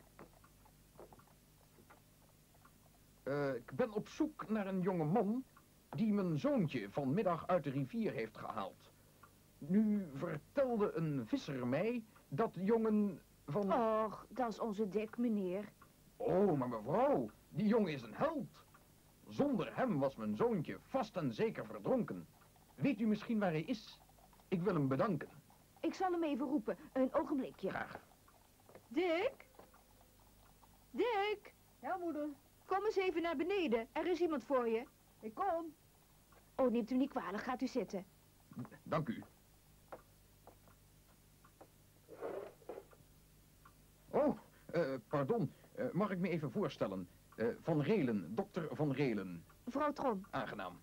Uh, ik ben op zoek naar een jonge man die mijn zoontje vanmiddag uit de rivier heeft gehaald. Nu vertelde een visser mij dat de jongen van... Och, dat is onze Dick, meneer. Oh, maar mevrouw, die jongen is een held. Zonder hem was mijn zoontje vast en zeker verdronken. Weet u misschien waar hij is? Ik wil hem bedanken. Ik zal hem even roepen. Een ogenblikje. Graag. Dick? Dick? Ja, moeder. Kom eens even naar beneden. Er is iemand voor je. Ik kom. Oh, neemt u niet kwalijk. Gaat u zitten. Dank u. Oh, uh, pardon. Uh, mag ik me even voorstellen? Uh, Van Relen, dokter Van Relen. Mevrouw Trom. Aangenaam.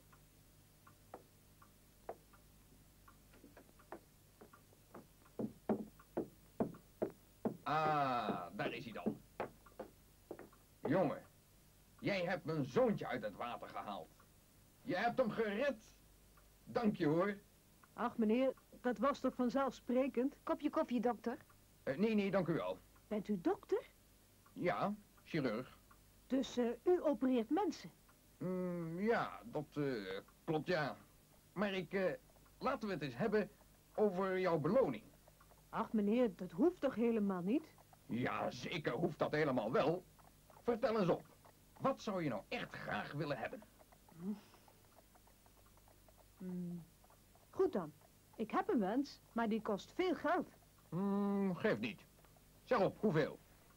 Ah, daar is hij dan. Jongen, jij hebt mijn zoontje uit het water gehaald. Je hebt hem gered. Dank je hoor. Ach, meneer, dat was toch vanzelfsprekend? Kopje koffie, dokter. Uh, nee, nee, dank u wel. Bent u dokter? Ja, chirurg. Dus uh, u opereert mensen? Mm, ja, dat uh, klopt ja. Maar ik, uh, laten we het eens hebben over jouw beloning. Ach, meneer, dat hoeft toch helemaal niet? Ja, zeker hoeft dat helemaal wel. Vertel eens op. Wat zou je nou echt graag willen hebben? Hmm. Goed dan. Ik heb een wens, maar die kost veel geld. Hmm, geeft niet. Zeg op, hoeveel?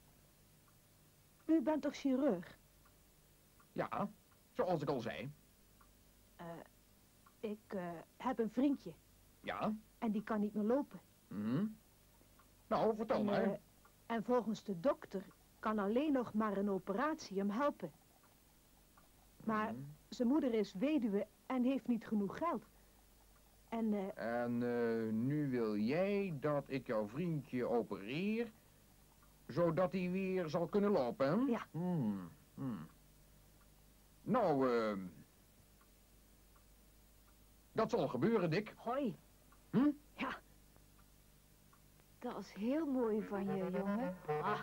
U bent toch chirurg? Ja, zoals ik al zei. Uh, ik uh, heb een vriendje. Ja? En die kan niet meer lopen. Hmm. Nou, vertel en, maar. Uh, en volgens de dokter kan alleen nog maar een operatie hem helpen. Maar Hmm. zijn moeder is weduwe en heeft niet genoeg geld. En, uh, en uh, nu wil jij dat ik jouw vriendje opereer, zodat hij weer zal kunnen lopen, hè? Ja. Hmm. Hmm. Nou, uh, dat zal gebeuren, Dick. Hoi. Hm? Ja. Dat is heel mooi van je, jongen. Ah.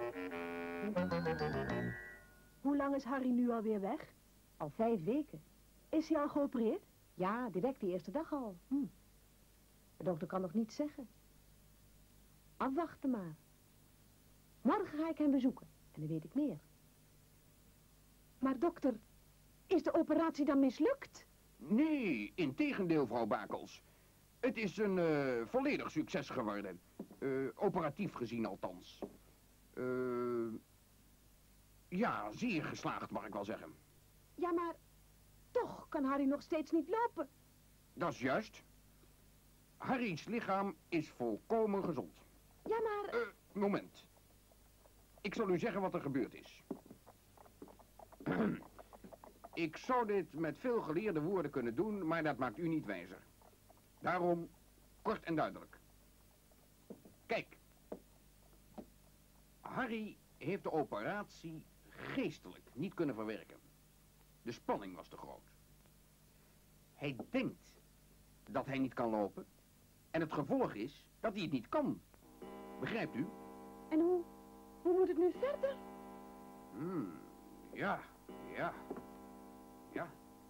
Hoe lang is Harry nu alweer weg? Al vijf weken. Is hij al geopereerd? Ja, direct de eerste dag al. Hm. De dokter kan nog niets zeggen. Afwachten maar. Morgen ga ik hem bezoeken en dan weet ik meer. Maar dokter, is de operatie dan mislukt? Nee, integendeel, vrouw Bakels. Het is een uh, volledig succes geworden. Uh, operatief gezien althans. Uh, ja, zeer geslaagd, mag ik wel zeggen. Ja, maar toch kan Harry nog steeds niet lopen. Dat is juist. Harry's lichaam is volkomen gezond. Ja, maar... Uh, moment. Ik zal u zeggen wat er gebeurd is. Ik zou dit met veel geleerde woorden kunnen doen, maar dat maakt u niet wijzer. Daarom kort en duidelijk. Kijk. Harry heeft de operatie geestelijk niet kunnen verwerken. De spanning was te groot. Hij denkt dat hij niet kan lopen. En het gevolg is dat hij het niet kan. Begrijpt u? En hoe, hoe moet het nu verder? Hmm, ja, ja, ja.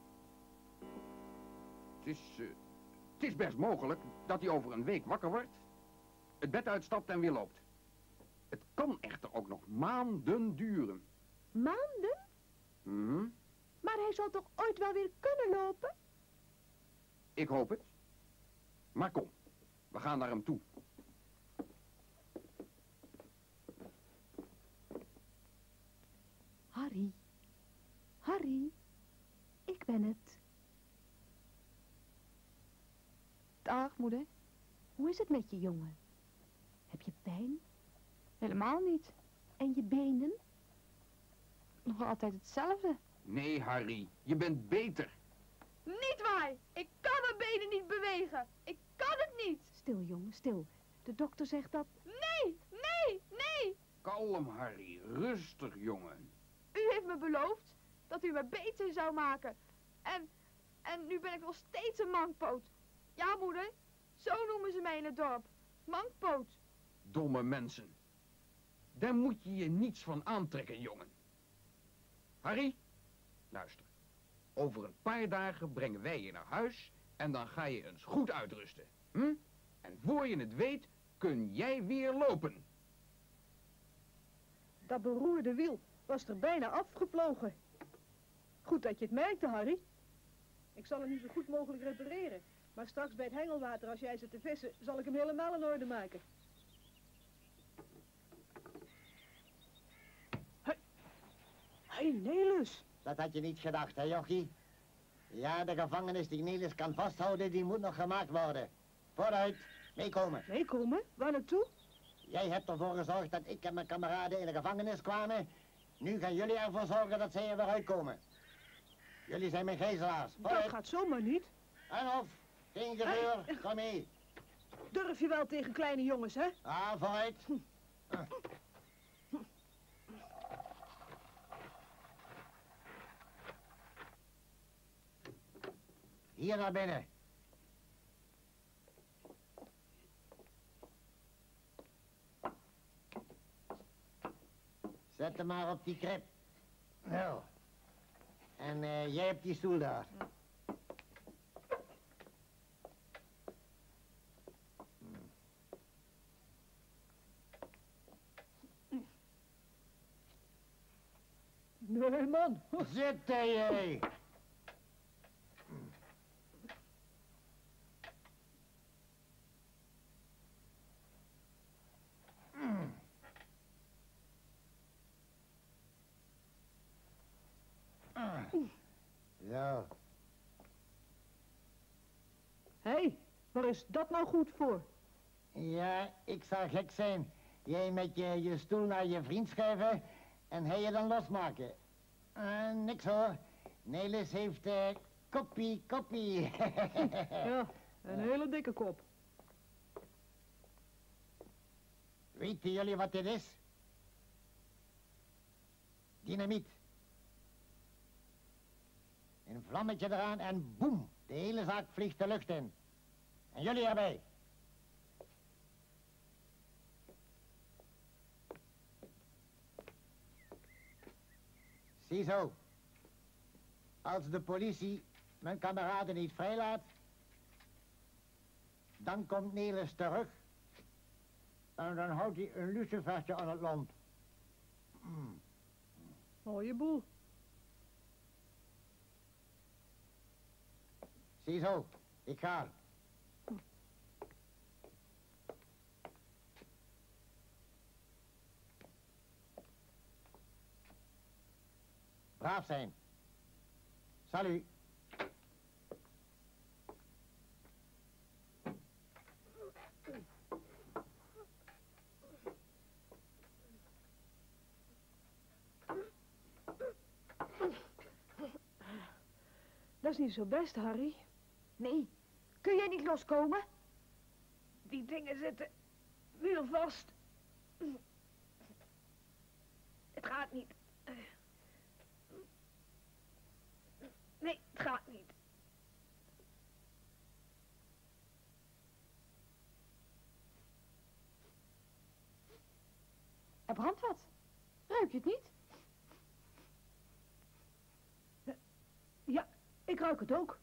Het is, uh, het is best mogelijk dat hij over een week wakker wordt, het bed uitstapt en weer loopt. Het kan echter ook nog maanden duren. Maanden? Mhm. Maar hij zal toch ooit wel weer kunnen lopen? Ik hoop het. Maar kom, we gaan naar hem toe. Harry. Harry. Ik ben het. Dag, moeder. Hoe is het met je, jongen? Heb je pijn? Helemaal niet. En je benen? Nog altijd hetzelfde. Nee, Harry, je bent beter. Niet waar! Ik kan mijn benen niet bewegen! Ik kan het niet! Stil, jongen, stil. De dokter zegt dat... Nee! Nee! Nee! Kalm, Harry. Rustig, jongen. U heeft me beloofd dat u me beter zou maken. En, en nu ben ik nog steeds een mankpoot. Ja, moeder, zo noemen ze mij in het dorp. Mankpoot. Domme mensen. Daar moet je je niets van aantrekken, jongen. Harry, luister. Over een paar dagen brengen wij je naar huis en dan ga je eens goed uitrusten. Hm? En voor je het weet, kun jij weer lopen. Dat beroerde wiel was er bijna afgeplogen. Goed dat je het merkte, Harry. Ik zal hem nu zo goed mogelijk repareren. Maar straks bij het hengelwater, als jij zit te vissen, zal ik hem helemaal in orde maken. Hé, hey, Nelis. Dat had je niet gedacht, hè, jochie? Ja, de gevangenis die Nelis kan vasthouden, die moet nog gemaakt worden. Vooruit, meekomen. Meekomen? Waar naartoe? Jij hebt ervoor gezorgd dat ik en mijn kameraden in de gevangenis kwamen. Nu gaan jullie ervoor zorgen dat zij er weer uitkomen. Jullie zijn mijn gijzelaars. Vooruit. Dat gaat zomaar niet. En of, geen gezeur, Hey. kom mee. Durf je wel tegen kleine jongens, hè? Ah, vooruit. Uh. Hier naar binnen. Zet hem maar op die krib. Zo. En uh, jij hebt die stoel daar. Nee, man. Zitten jij. Zo. Hé, hey, waar is dat nou goed voor? Ja, ik zou gek zijn. Jij met je, je stoel naar je vriend schuiven en hij je dan losmaken. Uh, niks hoor. Nelis heeft uh, koppie, koppie. Ja, een hele dikke kop. Weten jullie wat dit is? Dynamiet. Een vlammetje eraan en boem, de hele zaak vliegt de lucht in. En jullie erbij. Ziezo. Als de politie mijn kameraden niet vrijlaat, dan komt Nelis terug. En dan houdt hij een lucifertje aan het land. Mm. Mooie boel. Ziezo, ik ga. Braaf zijn. Salut. Dat is niet zo best, Harry. Nee, kun jij niet loskomen? Die dingen zitten muurvast. Het gaat niet. Nee, het gaat niet. Er brandt wat. Ruik je het niet? Ja, ik ruik het ook.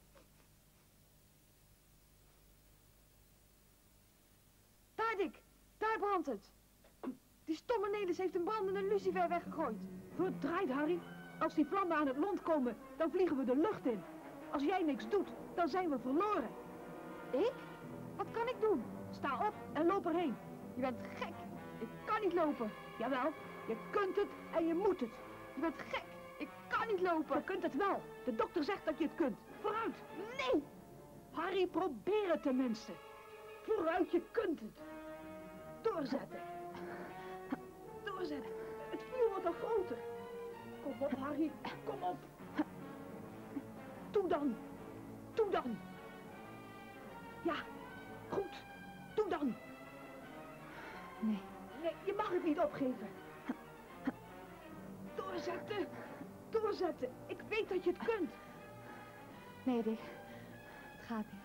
Daar, Dick. Daar brandt het. Die stomme Nelis heeft een brandende lucifer weggegooid. Verdraaid, Harry. Als die vlammen aan het lont komen, dan vliegen we de lucht in. Als jij niks doet, dan zijn we verloren. Ik? Wat kan ik doen? Sta op en loop erheen. Je bent gek. Ik kan niet lopen. Jawel, je kunt het en je moet het. Je bent gek. Ik kan niet lopen. Je kunt het wel. De dokter zegt dat je het kunt. Vooruit. Nee. Harry, probeer het tenminste. Vooruit, je kunt het. Doorzetten. Doorzetten. Het vuur wordt al groter. Kom op, Harry. Kom op. Doe dan. Doe dan. Ja, goed. Doe dan. Nee. Nee, je mag het niet opgeven. Doorzetten. Doorzetten. Ik weet dat je het kunt. Nee, Dick. Het gaat niet.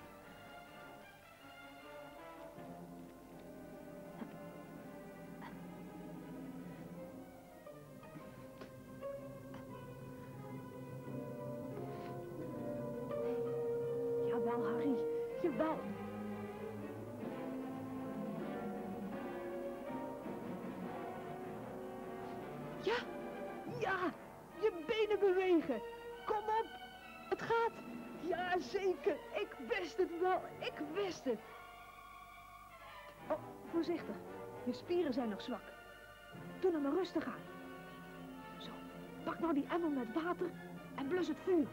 Jawel, Harry. Jawel. Ja. Ja. Je benen bewegen. Kom op. Het gaat. Ja, zeker. Ik wist het wel. Ik wist het. Oh, voorzichtig. Je spieren zijn nog zwak. Doe dan maar rustig aan. Zo, pak nou die emmer met water en blus het vuur.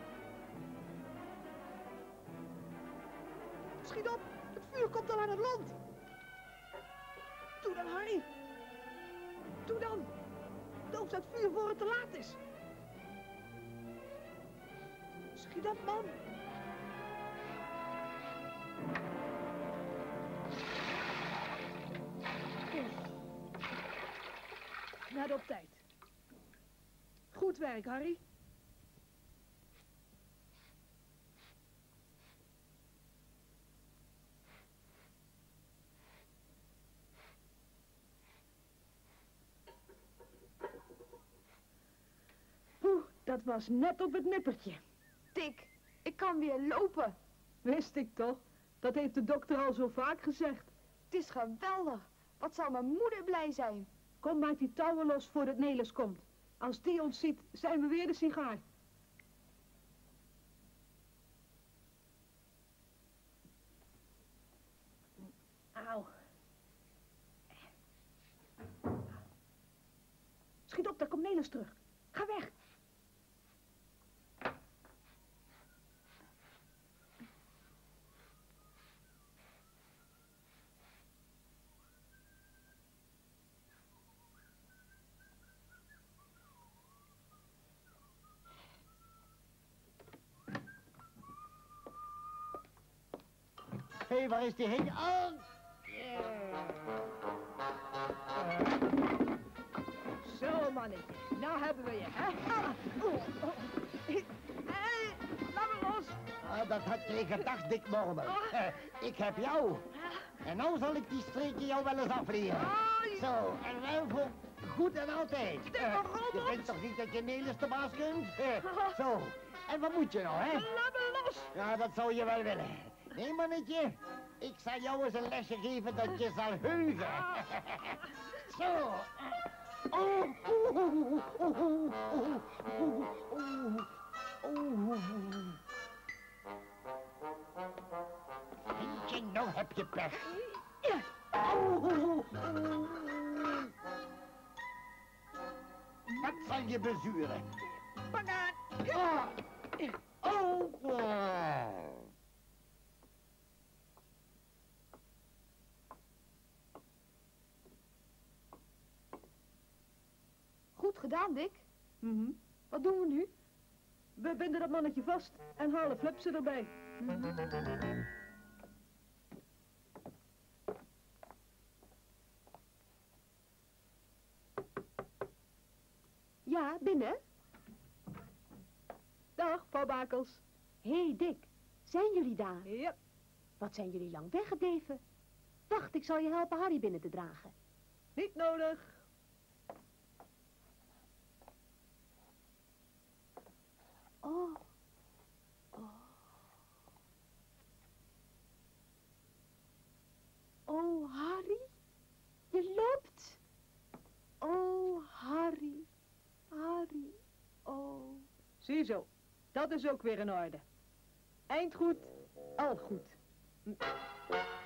Schiet op. Het vuur komt al aan het land. Doe dan, Harry. Doe dan. Doof dat vuur voor het te laat is. Schiet op, man. Net op tijd. Goed werk, Harry. Poeh, dat was net op het nippertje. Dick, ik kan weer lopen. Wist ik toch? Dat heeft de dokter al zo vaak gezegd. Het is geweldig. Wat zal mijn moeder blij zijn. Kom, maak die touwen los voordat Nelis komt. Als die ons ziet, zijn we weer de sigaar. Auw. Schiet op, daar komt Nelis terug. Ga weg. Hé, hey, waar is die heen? Oh! Zo, mannetje. Nou hebben we je, hè? Ah, oh, oh. Hey, laat me los. Ah, dat had je gedacht, Dick Mormel. Eh, ik heb jou. En nou zal ik die streken jou wel eens afleren. Zo, en ruim voor goed en altijd. Eh, je denkt toch niet dat je Nelis de baas kunt? Eh, zo, en wat moet je nou, hè? Laat me los. Ja, dat zou je wel willen. Nee, mannetje. Ik zal jou eens een lesje geven dat je zal heugen. Zo. Oh, oeh, oeh, oeh, oeh, oeh, oeh, oeh. Eentje, nou heb je pech. Oeh, oeh, oeh. Wat zal je bezuren? Banaan. Ah. Oh! Goed gedaan, Dick. Mhm. Wat doen we nu? We binden dat mannetje vast en halen Flipsen erbij. Ja, binnen. Dag, vrouw Bakels. Hé, hey, Dick. Zijn jullie daar? Ja. Wat zijn jullie lang weggebleven? Wacht, ik zal je helpen Harry binnen te dragen. Niet nodig. Oh. Oh. Oh, Harry. Je loopt. Oh, Harry. Harry. Oh. Ziezo, dat is ook weer in orde. Eind goed, al goed. Hm.